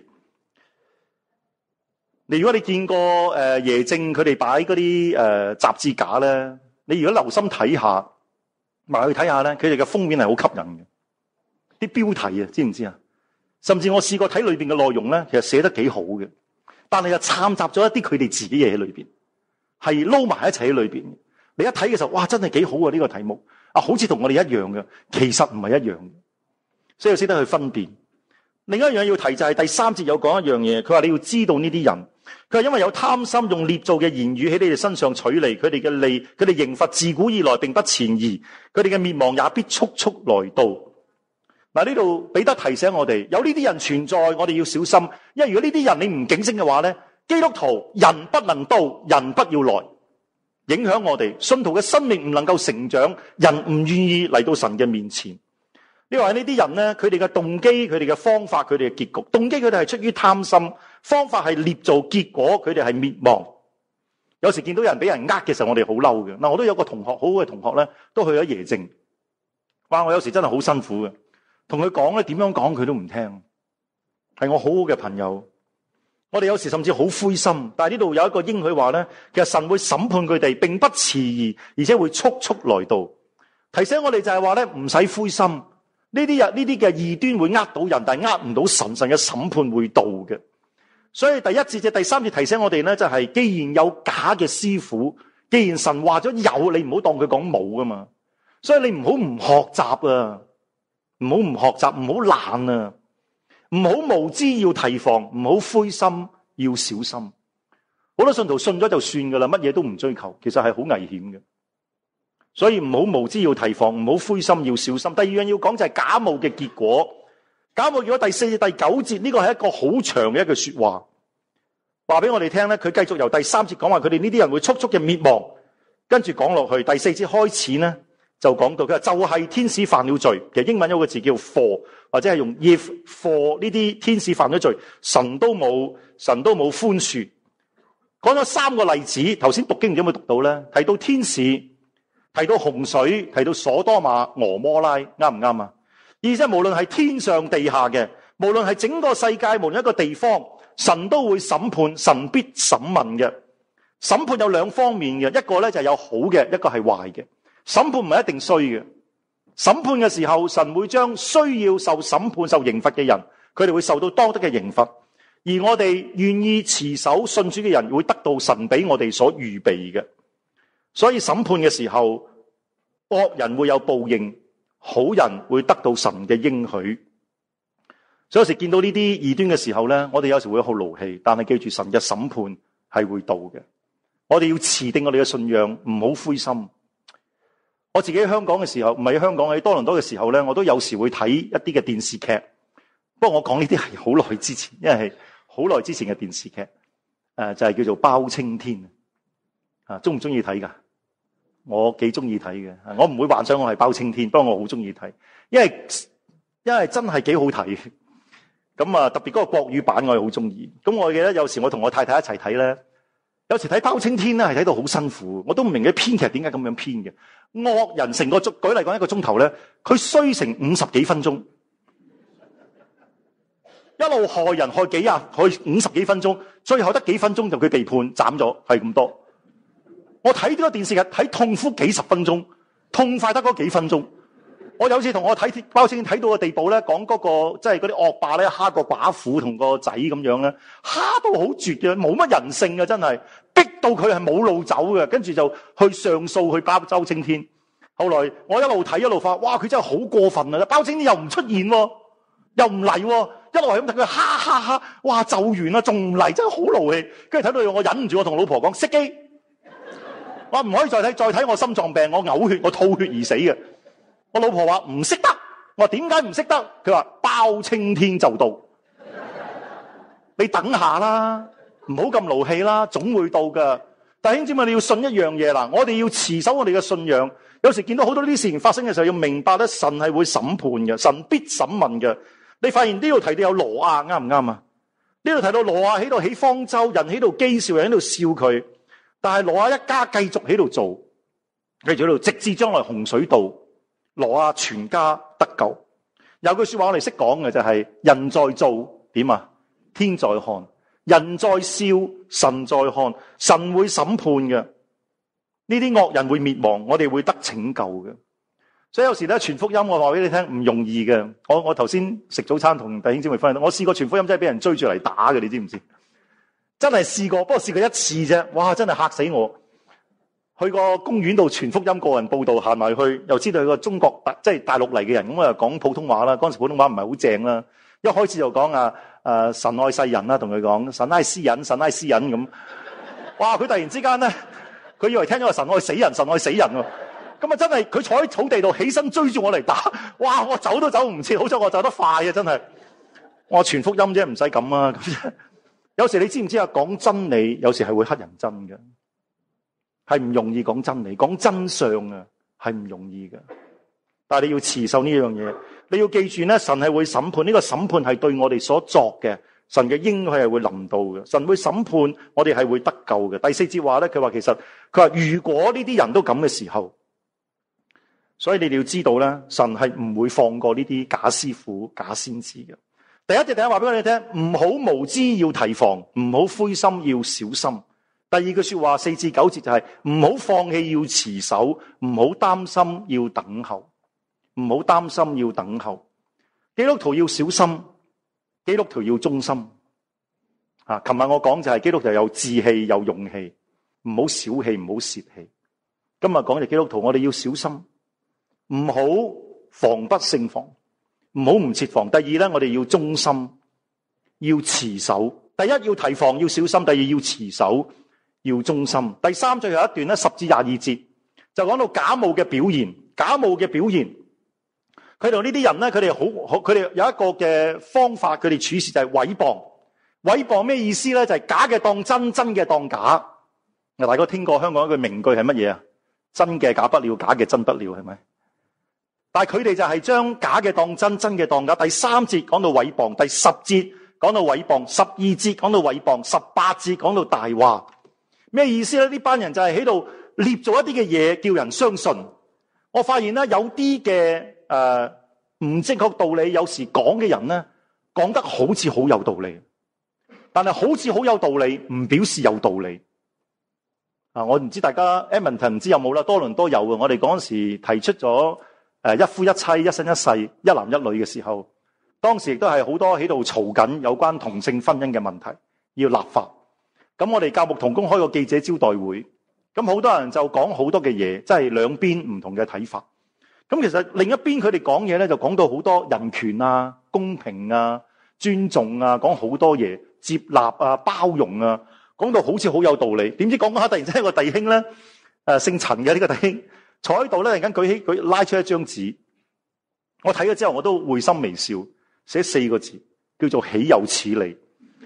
Speaker 1: 如果你見過耶正佢哋擺嗰啲雜誌架咧，你如果留心睇下，埋去睇下咧，佢哋嘅封面係好吸引嘅，啲標題啊，知唔知啊？甚至我試過睇裏邊嘅內容咧，其實寫得幾好嘅，但係又摻雜咗一啲佢哋自己嘢喺裏邊，係撈埋一齊喺裏邊。你一睇嘅時候，哇，真係幾好啊！呢個題目啊，好似同我哋一樣嘅，其實唔係一樣嘅，所以要識得去分辨。另一樣要提就係第3節有講一樣嘢，佢話你要知道呢啲人。佢話因為有貪心，用捏造嘅言語喺你哋身上取利，佢哋嘅利，佢哋刑罰自古以來並不前移，佢哋嘅滅亡也必速速來到。嗱，呢度彼得提醒我哋，有呢啲人存在，我哋要小心，因為如果呢啲人你唔警醒嘅話咧，基督徒人不能到，人不要來，影響我哋信徒嘅生命唔能夠成長，人唔願意嚟到神嘅面前。你話呢啲人咧，佢哋嘅動機、佢哋嘅方法、佢哋嘅結局，動機佢哋係出於貪心，方法係捏造，結果佢哋係滅亡。有時見到人俾人呃嘅時候，我哋好嬲嘅。嗱，我都有個同學，好好嘅同學咧，都去咗耶正。哇，我有時真係好辛苦嘅，同佢講咧，點樣講佢都唔聽。係我好好嘅朋友，我哋有時甚至好灰心。但係呢度有一個應許話咧，其實神會審判佢哋，並不遲疑，而且會速速來到。提醒我哋就係話咧，唔使灰心。呢啲嘅異端會呃到人，但係呃唔到神嘅審判會到嘅。所以第1節至第3節提醒我哋咧，就係既然有假嘅師傅，既然神話咗有，你唔好當佢講冇噶嘛。所以你唔好唔學習啊，唔好唔學習，唔好懶啊，唔好無知要提防，唔好灰心要小心。好多信徒信咗就算噶啦，乜嘢都唔追求，其實係好危險嘅。所以唔好無知要提防，唔好灰心要小心。第2樣要講就係假冒嘅結果。假冒結果第4至第9節呢個係一個好長嘅一句說話，話俾我哋聽咧。佢繼續由第3節講話，佢哋呢啲人會速速嘅滅亡。跟住講落去第4節開始咧，就講到佢話就係天使犯了罪。其實英文有個字叫 for， 或者係用 if for 呢啲天使犯咗罪，神都冇寬恕。講咗3個例子，頭先讀經有冇讀到咧？提到天使，提到洪水，提到所多瑪、俄摩拉，啱唔啱啊？而且無論係天上地下嘅，無論係整個世界，無論一個地方， 神都會審判，神必審問嘅。審判有兩方面嘅，一個咧就係有好嘅，一個係壞嘅。審判唔係一定衰嘅。審判嘅時候，神會將需要受審判、受刑罰嘅人，佢哋會受到當得嘅刑罰。而我哋願意持守信主嘅人，會得到神俾我哋所預備嘅。所以審判嘅時候，惡人會有報應，好人會得到神嘅應許。所以有時見到呢啲異端嘅時候咧，我哋有時會好勞氣，但係記住神嘅審判係會到嘅。我哋要持定我哋嘅信仰，唔好灰心。我自己喺香港嘅時候，唔係喺香港，喺多倫多嘅時候咧，我都有時會睇一啲嘅電視劇。不過我講呢啲係好耐之前，因為係好耐之前嘅電視劇，就係叫做包青天。中唔中意睇噶？我幾中意睇嘅。我唔會幻想我係包青天，不過我好中意睇，因為真係幾好睇。咁啊，特別嗰個國語版我係好中意。咁我記得有時我同我太太一齊睇咧，有時睇包青天咧係睇到好辛苦，我都唔明嘅編劇點解咁樣編嘅。惡人成個舉例講一個鐘頭咧，佢衰成50幾分鐘，一路害人害50幾分鐘，最後得幾分鐘就佢被判斬咗，係咁多。我睇呢個電視劇睇痛苦幾十分鐘，痛快得嗰幾分鐘。我有次同我睇包青天睇到嘅地步咧，講嗰個即係嗰啲惡霸咧蝦個寡婦同個仔咁樣咧，蝦到好絕嘅，冇乜人性嘅，真係逼到佢係冇路走嘅，跟住就去上訴去包青天。後來我一路睇一路發，哇！佢真係好過分啊！包青天又唔出現喎，又唔嚟喎，一路係咁睇佢哈，哇！就完啦，仲唔嚟，真係好勞氣。跟住睇到我忍唔住，我同老婆講熄機，我唔可以再睇我心臟病，我嘔血，我吐血而死嘅。我老婆話唔識得，我話點解唔識得？佢話包青天就到，你等下啦，唔好咁勞氣啦，總會到噶。弟兄姊妹，你要信一樣嘢啦，我哋要持守我哋嘅信仰。有時見到好多呢啲事情發生嘅時候，要明白咧，神係會審判嘅，神必審問嘅。你發現呢度提到有挪亞，啱唔啱啊？呢度提到挪亞喺度起方舟，人喺度譏笑，人喺度笑佢，但係挪亞一家繼續喺度做，繼續喺度，直至將來洪水到。挪亞全家得救。有句說話我哋識講嘅就係人在做點啊？天在看，人在笑，神在看，神會審判嘅。呢啲惡人會滅亡，我哋會得拯救嘅。所以有時咧傳福音，我話俾你聽唔容易嘅。我頭先食早餐同弟兄姊妹分享，我試過傳福音真係俾人追住嚟打嘅，你知唔知？真係試過，不過試過一次啫。哇！真係嚇死我。去個公園度傳福音，個人報道行埋去，又知道佢個中國即係大陸嚟嘅人，咁啊講普通話啦。嗰陣時普通話唔係好正啦，一開始就講神愛世人啦，同佢講神愛私隱，神愛私隱咁。哇！佢突然之間咧，佢以為聽咗話神愛死人，神愛死人喎。咁啊真係佢坐喺草地度起身追住我嚟打，哇！我走都走唔切，好彩我走得快啊！真係，我傳福音啫，唔使咁啊。有時你知唔知啊？講真理有時係會乞人憎嘅。係唔容易講真理，講真相啊，係唔容易嘅。但係你要持守呢樣嘢，你要記住咧，神係會審判，呢個審判係對我哋所作嘅，神嘅應許係會臨到嘅，神會審判我哋係會得救嘅。第4節話咧，佢話如果呢啲人都咁嘅時候，所以你哋要知道咧，神係唔會放過呢啲假師傅、假先知嘅。第一節話俾我哋聽，唔好無知要提防，唔好灰心要小心。第二句說話4至9節就係唔好放棄要持守，唔好擔心要等候，唔好擔心要等候。基督徒要小心，基督徒要忠心。琴日我講就係基督徒有志氣有勇氣，唔好小氣，唔好泄氣。今日講就基督徒，我哋要小心，唔好防不勝防，唔好唔設防。第二咧，我哋要忠心，要持守。第一要提防要小心，第二要持守。要忠心。第3最後一段咧10至22節就講到假冒嘅表現，假冒嘅表現。佢同呢啲人咧，佢哋有一個嘅方法，佢哋處事就係毀謗。毀謗咩意思咧？就係假嘅當真，真嘅當假。大家聽過香港一句名句係乜嘢啊？真嘅假不了，假嘅真不了，係咪？但係佢哋就係將假嘅當真，真嘅當假。第3節講到毀謗，第10節講到毀謗，12節講到毀謗，18節講到大話。咩意思咧？呢班人就係喺度捏造一啲嘅嘢，叫人相信。我發現咧，有啲嘅唔正確道理，有時講嘅人咧，講得好似好有道理。 但係好似好有道理，唔表示有道理。我唔知大家 Edmonton 唔知有冇啦，多倫多有嘅。我哋嗰陣時提出咗一夫一妻、一生一世、一男一女嘅時候，當時亦都係好多喺度嘈緊有關同性婚姻嘅問題，要立法。咁我哋教牧同工開個記者招待會，咁好多人就講好多嘅嘢，即係兩邊唔同嘅睇法。咁其實另一邊佢哋講嘢咧，就講到好多人權啊、公平啊、尊重啊，講好多嘢，接納啊、包容啊。講到好似好有道理，點知講下突然之間個弟兄咧，姓陳嘅呢個弟兄坐喺度咧，突然間佢拉出一張紙，我睇咗之後我都會心微笑，寫4個字叫做豈有此理。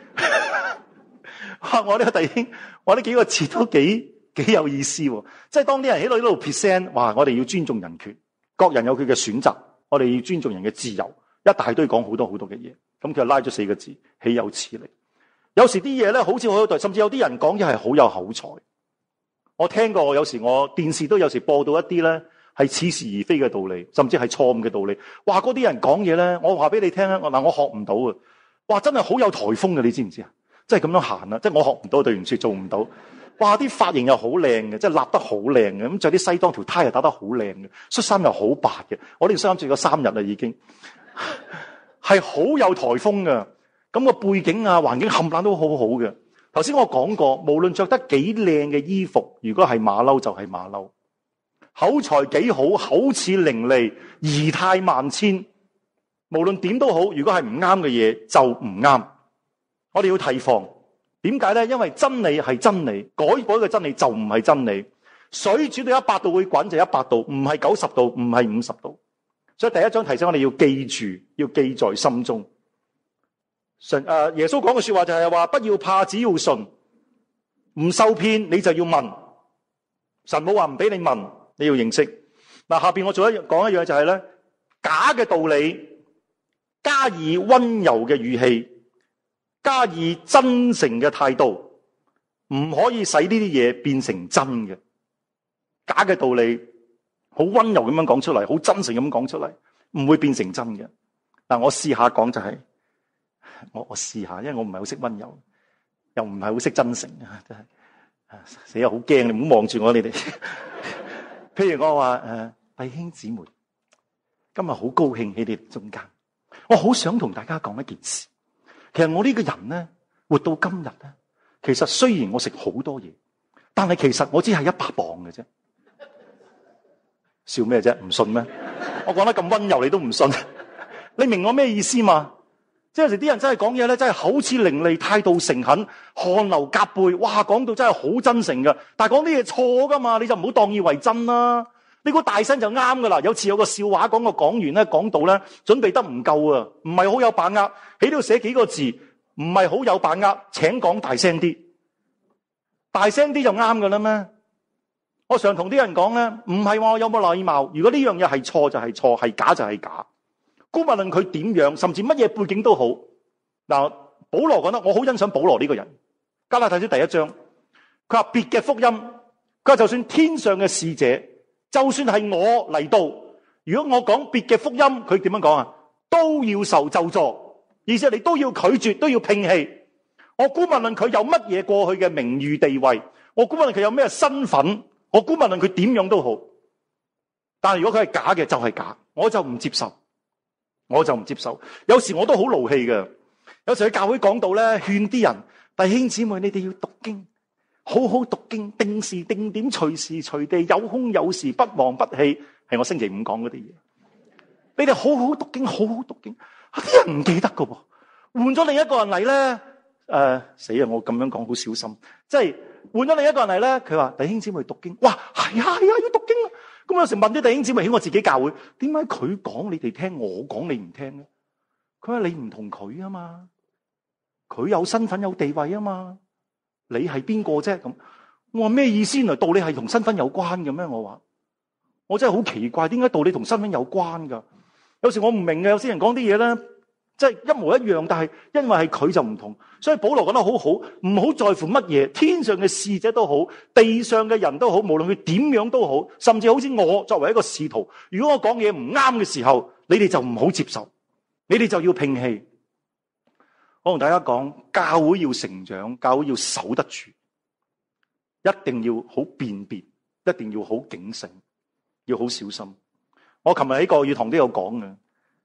Speaker 1: 我呢個弟兄，我呢幾個字都幾有意思喎。即係當啲人喺度 present， 哇！我哋要尊重人權，各人有佢嘅選擇，我哋要尊重人嘅自由，一大堆講好多嘅嘢。咁佢就拉咗4個字，豈有此理。有時啲嘢咧，好似好有道理，甚至有啲人講嘢係好有口才。我聽過，有時我電視都有時播到一啲咧係似是而非嘅道理，甚至係錯誤嘅道理。哇！嗰啲人講嘢咧，我話俾你聽咧，我學唔到啊！哇！真係好有颱風嘅，你知唔知啊？即係咁樣行啊！即係我學唔到，對唔住，做唔到。哇！啲髮型又好靚嘅，即係立得好靚嘅，咁着啲西裝條呔又打得好靚嘅，恤衫又好白嘅。我呢件恤衫着咗3日啦，已經係好有颱風嘅。咁個背景啊、環境冚唪唥都好好嘅。頭先我講過，無論着得幾靚嘅衣服，如果係馬騮就係馬騮。口才幾好，口齒伶俐，儀態萬千。無論點都好，如果係唔啱嘅嘢就唔啱。我哋要提防。點解咧？因為真理係真理，改嘅真理就唔係真理。水煮到100度會滾就100度，唔係90度，唔係50度。所以第一章提醒我哋要記住，要記在心中。耶穌講嘅說話就係話，不要怕，只要信。唔受騙你就要問。神冇話唔俾你問，你要認識。嗱，下邊我講一樣就係咧，假嘅道理加以溫柔嘅語氣，加以真誠嘅態度，唔可以使呢啲嘢變成真嘅。假嘅道理好溫柔咁樣講出嚟，好真誠咁講出嚟，唔會變成真嘅。嗱，我試下講就係。我試下，因為我唔係好識溫柔，又唔係好識真誠啊！真係死啊，好驚！你唔好望住我，你哋。譬如我話弟兄姊妹，今日好高興喺你哋中間。我好想同大家講一件事。其實我呢個人咧，活到今日咧，其實雖然我食好多嘢，但係其實我只係100磅嘅啫。笑咩啫？唔信咩？我講得咁溫柔，你都唔信？你明我咩意思嘛？即係有時啲人真係講嘢咧，真係口齒伶俐，態度誠懇，汗流浹背，哇！講到真係好真誠噶。但係講啲嘢錯噶嘛，你就唔好當以為真啦。你估大聲就啱噶啦。有次有個笑話講個講員咧，講到咧準備得唔夠啊，唔係好有把握，喺度寫幾個字，唔係好有把握，請講大聲啲，大聲啲就啱噶啦咩？我常同啲人講咧，唔係話我有冇禮貌，如果呢樣嘢係錯就係錯，係假就係假。姑勿論佢點樣，甚至乜嘢背景都好。嗱，保羅講得，我好欣賞保羅呢個人。加拉太書第1章，佢話別嘅福音，佢話就算天上嘅使者，就算係我嚟到，如果我講別嘅福音，佢點樣講啊？都要受咒詛，意思係你都要拒絕，都要摒棄。我姑勿論佢有乜嘢過去嘅名譽地位，我姑勿論佢有咩身份，我姑勿論佢點樣都好。但係如果佢係假嘅，就係假，我就唔接受。我就唔接受，有時我都好勞氣嘅。有時喺教會講到咧，勸啲人弟兄姊妹，你哋要讀經，好好讀經，定時定點，隨時隨地，有空有時，不忘不棄。係我星期5講嗰啲嘢。你哋好好讀經，好好讀經。啲人唔記得噶喎，換咗另一個人嚟咧，死啊！我咁樣講好小心，即係換咗另一個人嚟咧，佢話弟兄姊妹讀經，哇，係啊，要讀經啊！咁有時問啲弟兄姊妹喺我自己教會，點解佢講你哋聽，我講你唔聽咧？佢話你唔同佢啊嘛，佢有身份有地位啊嘛，你係邊個啫？咁我話咩意思？原來道理係同身份有關嘅咩？我真係好奇怪，點解道理同身份有關噶？有時我唔明嘅，有些人講啲嘢咧，即係一模一樣，但係因為係佢就唔同，所以保羅講得好好，唔好在乎乜嘢，天上嘅使者都好，地上嘅人都好，無論佢點樣都好，甚至好似我作為一個使徒，如果我講嘢唔啱嘅時候，你哋就唔好接受，你哋就要摒棄。 我同大家講，教會要成長，教會要守得住，一定要好辨別，一定要好警醒，要好小心。我琴日喺個語堂都有講嘅，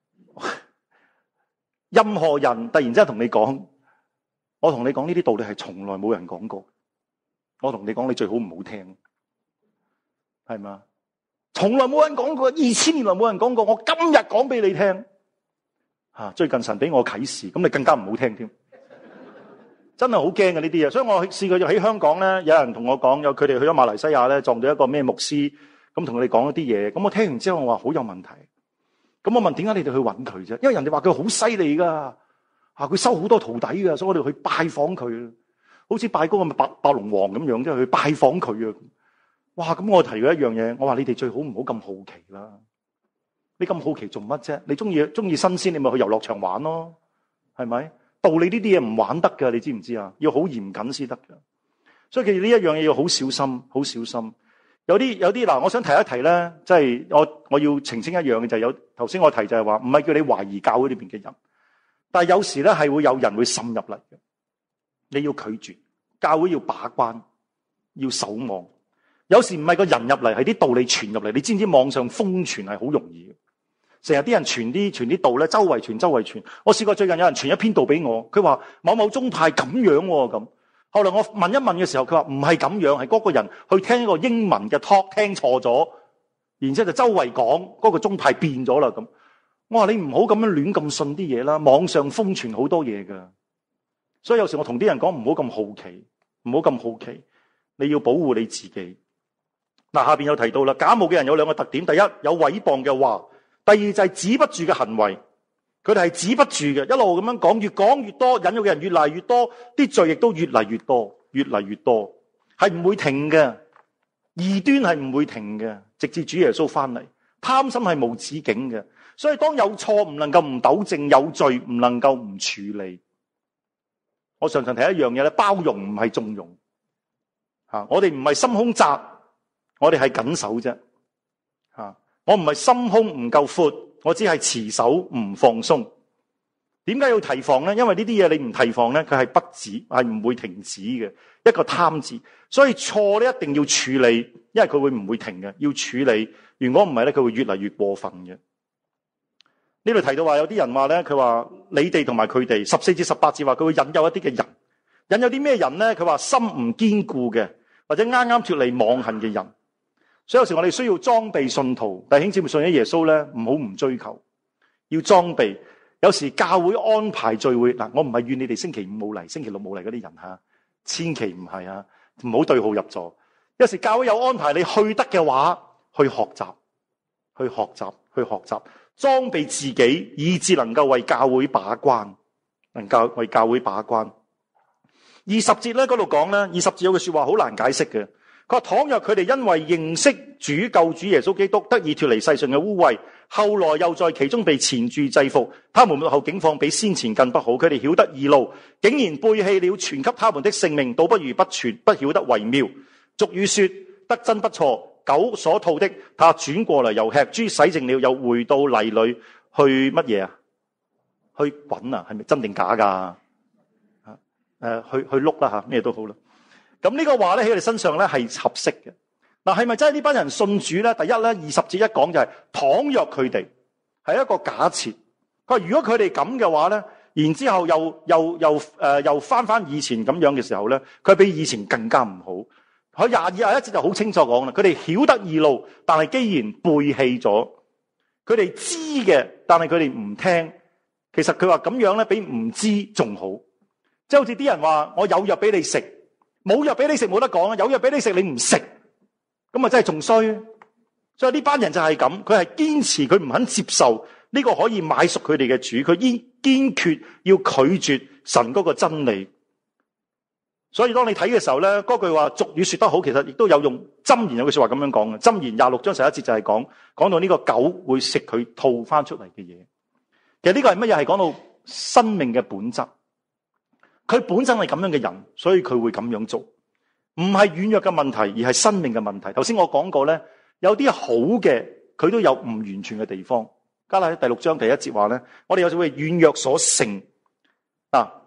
Speaker 1: 任何人突然之間同你講，我同你講呢啲道理係從來冇人講過，我同你講你最好唔好聽，係嘛？從來冇人講過，2000年來冇人講過，我今日講俾你聽。最近神俾我啟示，咁你更加唔好聽添，真係好驚嘅呢啲嘢。所以我試過喺香港咧，有人同我講，有佢哋去咗馬來西亞咧，撞到一個咩牧師，咁同佢哋講一啲嘢，咁我聽完之後我話好有問題。咁我問點解你哋去揾佢啫？因為人哋話佢好犀利噶，佢收好多徒弟噶，所以我哋去拜訪佢，好似拜嗰個白龍王咁樣，即係去拜訪佢啊。哇！咁我提咗一樣嘢，我話你哋最好唔好咁好奇啦。你咁好奇做乜啫？你中意新鮮，你咪去遊樂場玩咯，係咪？道理呢啲嘢唔玩得噶，你知唔知啊？要好嚴謹先得噶。所以其實呢一樣嘢要好小心，好小心。有啲嗱，我想提一提咧，即係我要澄清一樣嘅就係有頭先我提就係話，唔係叫你懷疑教會呢邊嘅人，但係有時咧係會有人會滲入嚟嘅，你要拒絕。教會要把關，要守望。有時唔係個人入嚟，係啲道理傳入嚟。你知唔知網上瘋傳係好容易嘅？成日啲人傳啲道咧，周圍傳。我試過最近有人傳一篇道俾我，佢話某某宗派咁樣咁。後來我問一問嘅時候，佢話唔係咁樣，係嗰個人去聽一個英文嘅 talk 聽錯咗，然之後就周圍講嗰個宗派變咗啦咁。我話你唔好咁樣亂咁信啲嘢啦，網上瘋傳好多嘢噶。所以有時我同啲人講唔好咁好奇，唔好咁好奇，你要保護你自己。嗱，下邊有提到啦，假冒嘅人有兩個特點：第一，有毀謗嘅話；第二就係止不住嘅行為。佢哋係止不住嘅，一路咁樣講，越講越多，引誘嘅人越嚟越多，啲罪亦都越嚟越多，越嚟越多，係唔會停嘅。異端係唔會停嘅，直至主耶穌翻嚟。貪心係無止境嘅，所以當有錯唔能夠唔糾正，有罪唔能夠唔處理。我常常提一樣嘢咧，包容唔係縱容。我哋唔係心胸窄，我哋係緊守啫。我唔係心胸唔夠闊，我只係持守唔放鬆。點解要提防咧？因為呢啲嘢你唔提防咧，佢係不止，係唔會停止嘅。一個貪字，所以錯咧一定要處理，因為佢會唔會停嘅，要處理。如果唔係咧，佢會越嚟越過分嘅。呢度提到話有啲人話咧，佢話你哋同埋佢哋14至18節話佢會引誘一啲嘅人，引誘啲咩人咧？佢話心唔堅固嘅，或者啱啱脫離妄恨嘅人。所以有時我哋需要裝備信徒，弟兄姊妹信咗耶穌咧，唔好唔追求，要裝備。有時教會安排聚會嗱，我唔係怨你哋星期5冇嚟，星期6冇嚟嗰啲人吓，千祈唔係啊，唔好對號入座。有時教會有安排你去得嘅話，去學習，去學習，去學習，裝備自己，以致能夠為教會把關，能夠為教會把關。20節咧嗰度講咧，20節有句說話好難解釋嘅。佢話倘若佢哋因為認識主救主耶穌基督，得以脫離世上嘅污穢，後來又在其中被纏住制服，他們末後境況比先前更不好。佢哋曉得義路，竟然背棄了傳給他們的性命，倒不如不傳，不曉得為妙。俗語說得真不錯，狗所吐的，他轉過嚟又吃；豬洗淨了又回到泥裏去乜嘢啊？去滾啊？係咪真定假噶？去碌啦吓，咩都好啦。咁呢個話咧喺佢哋身上咧係合適嘅。嗱，係咪真係呢班人信主咧？第一咧，20節一講就係倘若佢哋係一個假設。佢話如果佢哋咁嘅話咧，然之後又翻以前咁樣嘅時候咧，佢比以前更加唔好。佢22、21節就好清楚講啦，佢哋曉得義路，但係既然背棄咗，佢哋知嘅，但係佢哋唔聽。其實佢話咁樣咧，比唔知仲好。即係好似啲人話我有藥俾你食。冇藥俾你食冇得講啊！有藥俾你食你唔食，咁啊真係仲衰。所以呢班人就係咁，佢係堅持佢唔肯接受呢個可以買贖佢哋嘅主，佢堅決要拒絕神嗰個真理。所以當你睇嘅時候咧，嗰句話俗語說得好，其實亦都有用箴言有句說話咁樣講嘅。箴言26章11節就係講到呢個狗會食佢吐翻出嚟嘅嘢。其實呢個係乜嘢？係講到生命嘅本質。佢本身係咁樣嘅人，所以佢會咁樣做，唔係軟弱嘅問題，而係生命嘅問題。頭先我講過咧，有啲好嘅，佢都有唔完全嘅地方。加拉太第6章第1節話咧，我哋有時會軟弱所勝。嗱，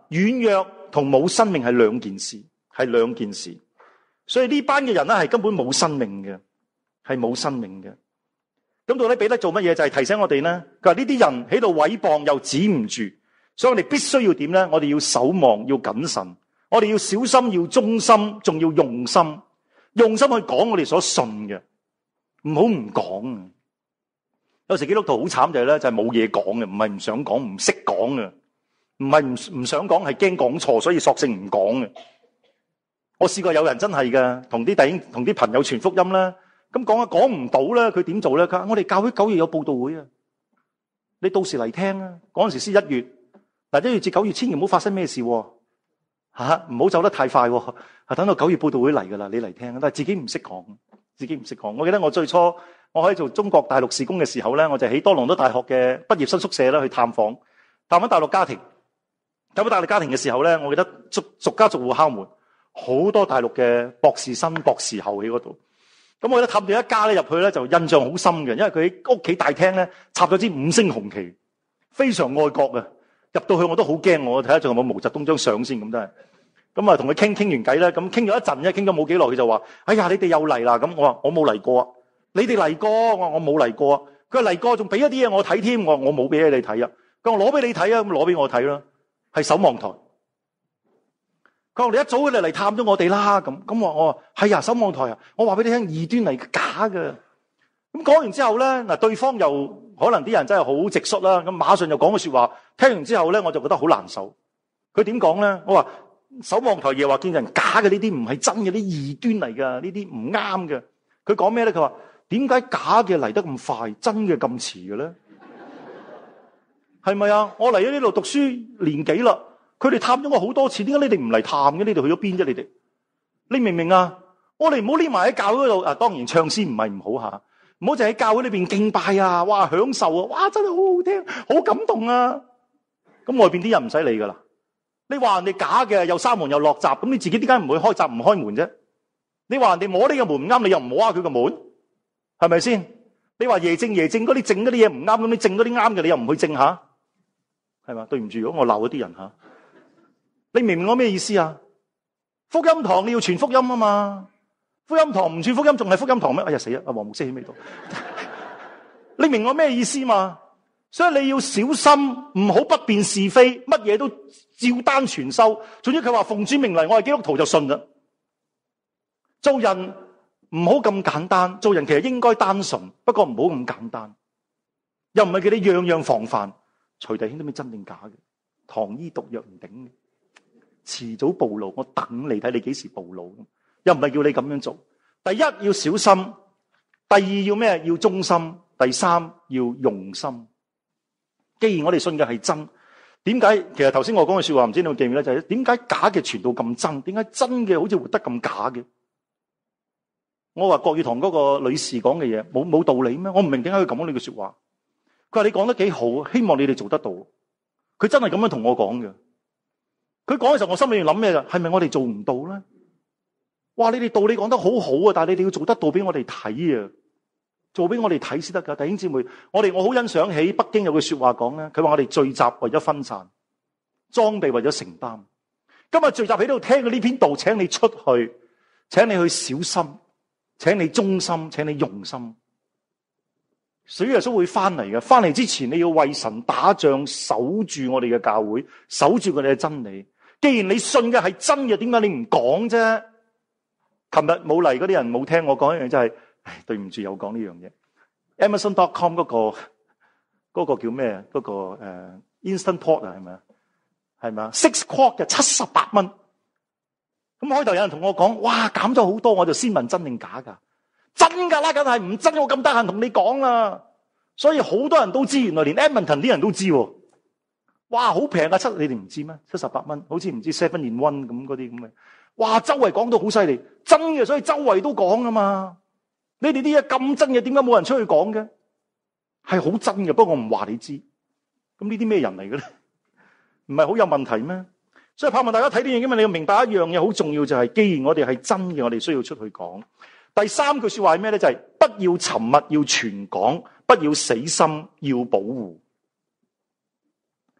Speaker 1: 軟弱同冇生命係兩件事，係兩件事。所以呢班嘅人咧係根本冇生命嘅，係冇生命嘅。咁到底彼得做乜嘢？就係提醒我哋咧，佢話呢啲人喺度毀謗又止唔住，所以我哋必須要點咧？我哋要守望，要謹慎，我哋要小心，要忠心，仲要用心，用心去講我哋所信嘅，唔好唔講。有時基督徒好慘就係咧，就係冇嘢講嘅，唔係唔想講，唔識講嘅，唔係唔想講，係驚講錯，所以索性唔講嘅。我試過有人真係噶，同啲弟兄、同啲朋友傳福音啦。咁講唔到咧，佢點做咧？佢話我哋教會9月有報道會啊，你到時嚟聽啊。嗰陣時先1月，嗱1月至9月千祈唔好發生咩事吓，唔好走得太快，等到9月報道會嚟噶啦，你嚟聽。但係自己唔識講，自己唔識講。我記得我最初我喺做中國大陸事工嘅時候咧，我就喺多倫多大學嘅畢業生宿舍啦去探訪大陸家庭。探訪大陸家庭嘅時候咧，我記得逐家逐戶敲門，好多大陸嘅博士生、博士後喺嗰度。咁我咧探到一家咧入去咧就印象好深嘅，因為佢喺屋企大廳咧插咗支5星紅旗，非常愛國啊！入到去我都好驚，我睇下仲有冇毛澤東張相先咁真係。咁啊同佢傾完偈咧，咁傾咗一陣啫，傾咗冇幾耐，佢就話：哎呀，你哋又嚟啦！咁我話我冇嚟過啊，你哋嚟過，我冇嚟過啊。佢話嚟過，仲俾一啲嘢我睇添，我冇俾你睇啊。佢話攞俾你睇啊，咁攞俾我睇啦，係守望台。佢話你一早佢哋嚟探咗我哋啦，咁我話係啊，守望台啊，我話俾你聽，異端嚟假嘅。咁講完之後咧，嗱對方又可能啲人真係好直率啦，咁馬上就講個說話。聽完之後咧，我就覺得好難受。佢點講咧？我話守望台嘢話見人假嘅呢啲唔係真嘅，啲異端嚟噶，呢啲唔啱嘅。佢講咩咧？佢話點解假嘅嚟得咁快，真嘅咁遲嘅咧？係咪啊？我嚟咗呢度讀書年幾啦？佢哋探咗我好多次，點解你哋唔嚟探嘅？你哋去咗邊啫？你明唔明啊？我哋唔好匿埋喺教會嗰度。當然唱詩唔係唔好吓，唔好淨喺教會裏邊敬拜啊，哇享受啊，哇真係好好聽，好感動啊！咁外邊啲人唔使理噶啦。你話人哋假嘅，又閂門又落閘，咁你自己點解唔會開閘唔開門啫？你話人哋摸呢個門唔啱，你又唔摸下佢個門，係咪先？你話耶正嗰啲正嗰啲嘢唔啱，咁你正嗰啲啱嘅，你又唔去正下，係嘛？對唔住，如果我鬧嗰啲人吓。你明唔明我咩意思啊？福音堂你要傳福音啊嘛，福音堂唔傳福音仲係福音堂咩？哎呀死啦！阿黃牧師喺咩度？你明我咩意思嘛？所以你要小心，唔好不辨是非，乜嘢都照單全收。總之佢話奉主名嚟，我係基督徒就信啦。做人唔好咁簡單，做人其實應該單純，不過唔好咁簡單。又唔係叫你樣樣防範，隨弟兄都咩真定假嘅，糖衣毒藥唔頂嘅。遲早暴露，我等你睇你幾時暴露。又唔係叫你咁樣做。第一要小心，第二要咩？要忠心，第三要用心。既然我哋信嘅係真，點解？其實頭先我講嘅說話，唔知你有冇記唔記得？就係點解假嘅傳到咁真？點解真嘅好似活得咁假嘅？我話國語堂嗰個女士講嘅嘢冇道理咩？我唔明點解佢咁講呢句說話。佢話你講得幾好，希望你哋做得到。佢真係咁樣同我講嘅。佢講嘅時候，我心裏面諗咩㗎？係咪我哋做唔到咧？哇！你哋道理講得好好啊，但係你哋要做得到俾我哋睇啊，做俾我哋睇先得噶。弟兄姊妹，我好欣賞喺北京有句說話講咧，佢話我哋聚集為咗分散，裝備為咗承擔。今日聚集喺度聽嘅呢篇道，請你出去，請你去小心，請你忠心，請你用心。主耶穌會翻嚟嘅，翻嚟之前你要為神打仗，守住我哋嘅教會，守住我哋嘅真理。既然你信嘅係真嘅，點解你唔講啫？琴日冇嚟嗰啲人冇聽我講一樣，真係，對唔住又講呢樣嘢。Amazon.com 嗰個叫咩？嗰個Instant Pot 啊，係咪啊？係咪啊？6 quart 嘅78蚊。咁開頭有人同我講，哇減咗好多，我就先問真定假噶？真噶啦，梗係唔真，我咁得閒同你講啦。所以好多人都知，原來連 Edmonton 啲人都知。哇，好平啊！你哋唔知咩？78蚊，好似唔知 7-in-1咁嗰啲咁嘅。哇，周圍講到好犀利，真嘅，所以周圍都講啊嘛。你哋啲嘢咁真嘅，點解冇人出去講嘅？係好真嘅，不過我唔話你知。咁呢啲咩人嚟嘅咧？唔係好有問題咩？所以盼望大家睇呢樣嘢，因為你要明白一樣嘢好重要，就係既然我哋係真嘅，我哋需要出去講。第三句說話係咩咧？就係不要沉默，要傳講；不要死心，要保護。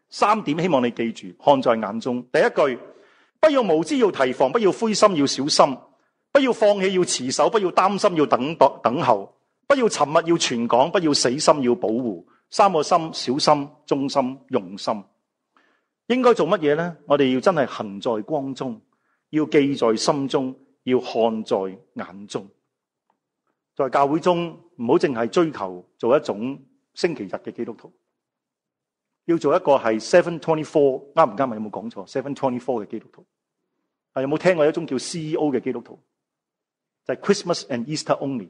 Speaker 1: 3點希望你記住，看在眼中。第一句，不要無知，要提防，不要灰心，要小心，不要放棄，要持守，不要擔心，要等候，不要沉默，要傳講，不要死心，要保護。3個心：小心、忠心、用心。應該做乜嘢呢？我哋要真係行在光中，要記在心中，要看在眼中。在教會中，唔好淨係追求做一種星期日嘅基督徒，要做一個係 724， 啱唔啱啊？有冇講錯？724嘅基督徒，有冇聽過一種叫 CEO 嘅基督徒？就係 Christmas and Easter only。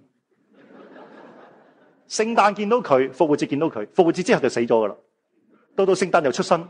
Speaker 1: 聖誕見到佢，復活節見到佢，復活節之後就死咗噶啦。到聖誕又出生，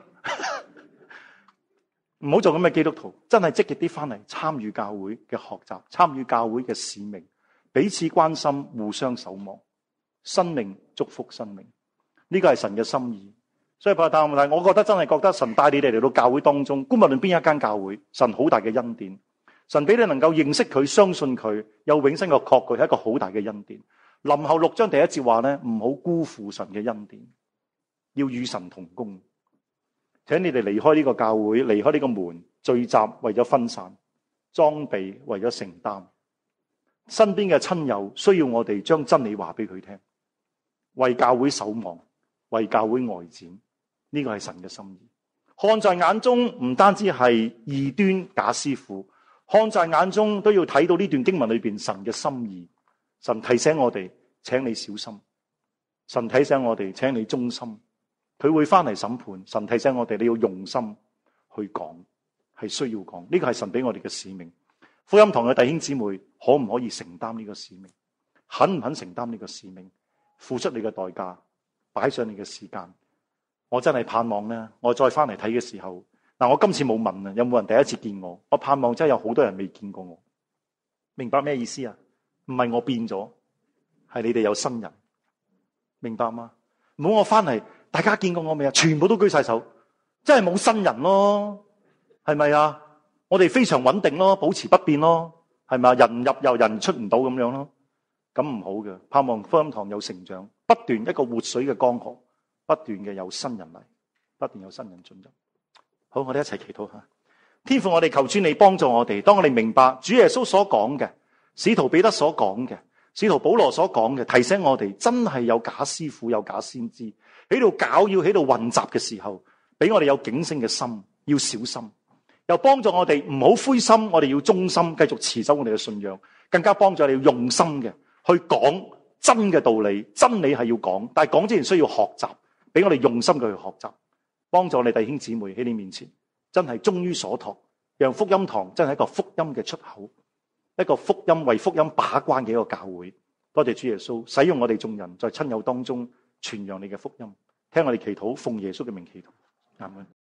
Speaker 1: 唔好做咁嘅基督徒，真係積極啲翻嚟參與教會嘅學習，參與教會嘅使命，彼此關心，互相守望，生命祝福生命，呢個係神嘅心意。所以但係我覺得真係覺得神帶你哋嚟到教會當中，無論邊一間教會，神好大嘅恩典，神俾你能夠認識佢、相信佢，有永生嘅確據，係一個好大嘅恩典。林後6章第1節話咧，唔好辜負神嘅恩典，要與神同工。請你哋離開呢個教會，離開呢個門，聚集為咗分散，裝備為咗承擔。身邊嘅親友需要我哋將真理話俾佢聽，為教會守望，為教會外展，呢個係神嘅心意。看在眼中唔單止係異端假師傅，看在眼中都要睇到呢段經文裏邊神嘅心意。神提醒我哋，請你小心。神提醒我哋，請你忠心。佢會翻嚟審判。神提醒我哋，你要用心去講，係需要講。呢個係神俾我哋嘅使命。福音堂嘅弟兄姊妹，可唔可以承擔呢個使命？肯唔肯承擔呢個使命？付出你嘅代價，擺上你嘅時間。我真係盼望咧，我再翻嚟睇嘅時候，嗱，我今次冇問啊，有冇人第一次見我？我盼望真係有好多人未見過我。明白咩意思啊？唔係我變咗，係你哋有新人，明白嗎？唔好我翻嚟，大家見過我未啊？全部都舉晒手，真係冇新人咯，係咪啊？我哋非常穩定咯，保持不變咯，係咪啊？人入又人出唔到咁樣咯，咁唔好嘅。盼望福音堂有成長，不斷一個活水嘅江河，不斷嘅有新人嚟，不斷有新人進入。好，我哋一齊祈禱下。天父，我哋求主你幫助我哋，當我哋明白主耶穌所講嘅，使徒彼得所講嘅，使徒保羅所講嘅，提醒我哋真係有假師傅、有假先知喺度搞，要喺度混雜嘅時候，俾我哋有警醒嘅心，要小心。又幫助我哋唔好灰心，我哋要忠心，繼續持守我哋嘅信仰，更加幫助我哋要用心嘅去講真嘅道理。真理係要講，但係講之前需要學習，俾我哋用心嘅去學習，幫助我哋弟兄姊妹喺你面前真係忠於所託，讓福音堂真係一個福音嘅出口，一個福音為福音把關嘅一個教會。多謝主耶穌使用我哋眾人在親友當中傳揚你嘅福音，聽我哋祈禱，奉耶穌嘅名祈禱，阿門。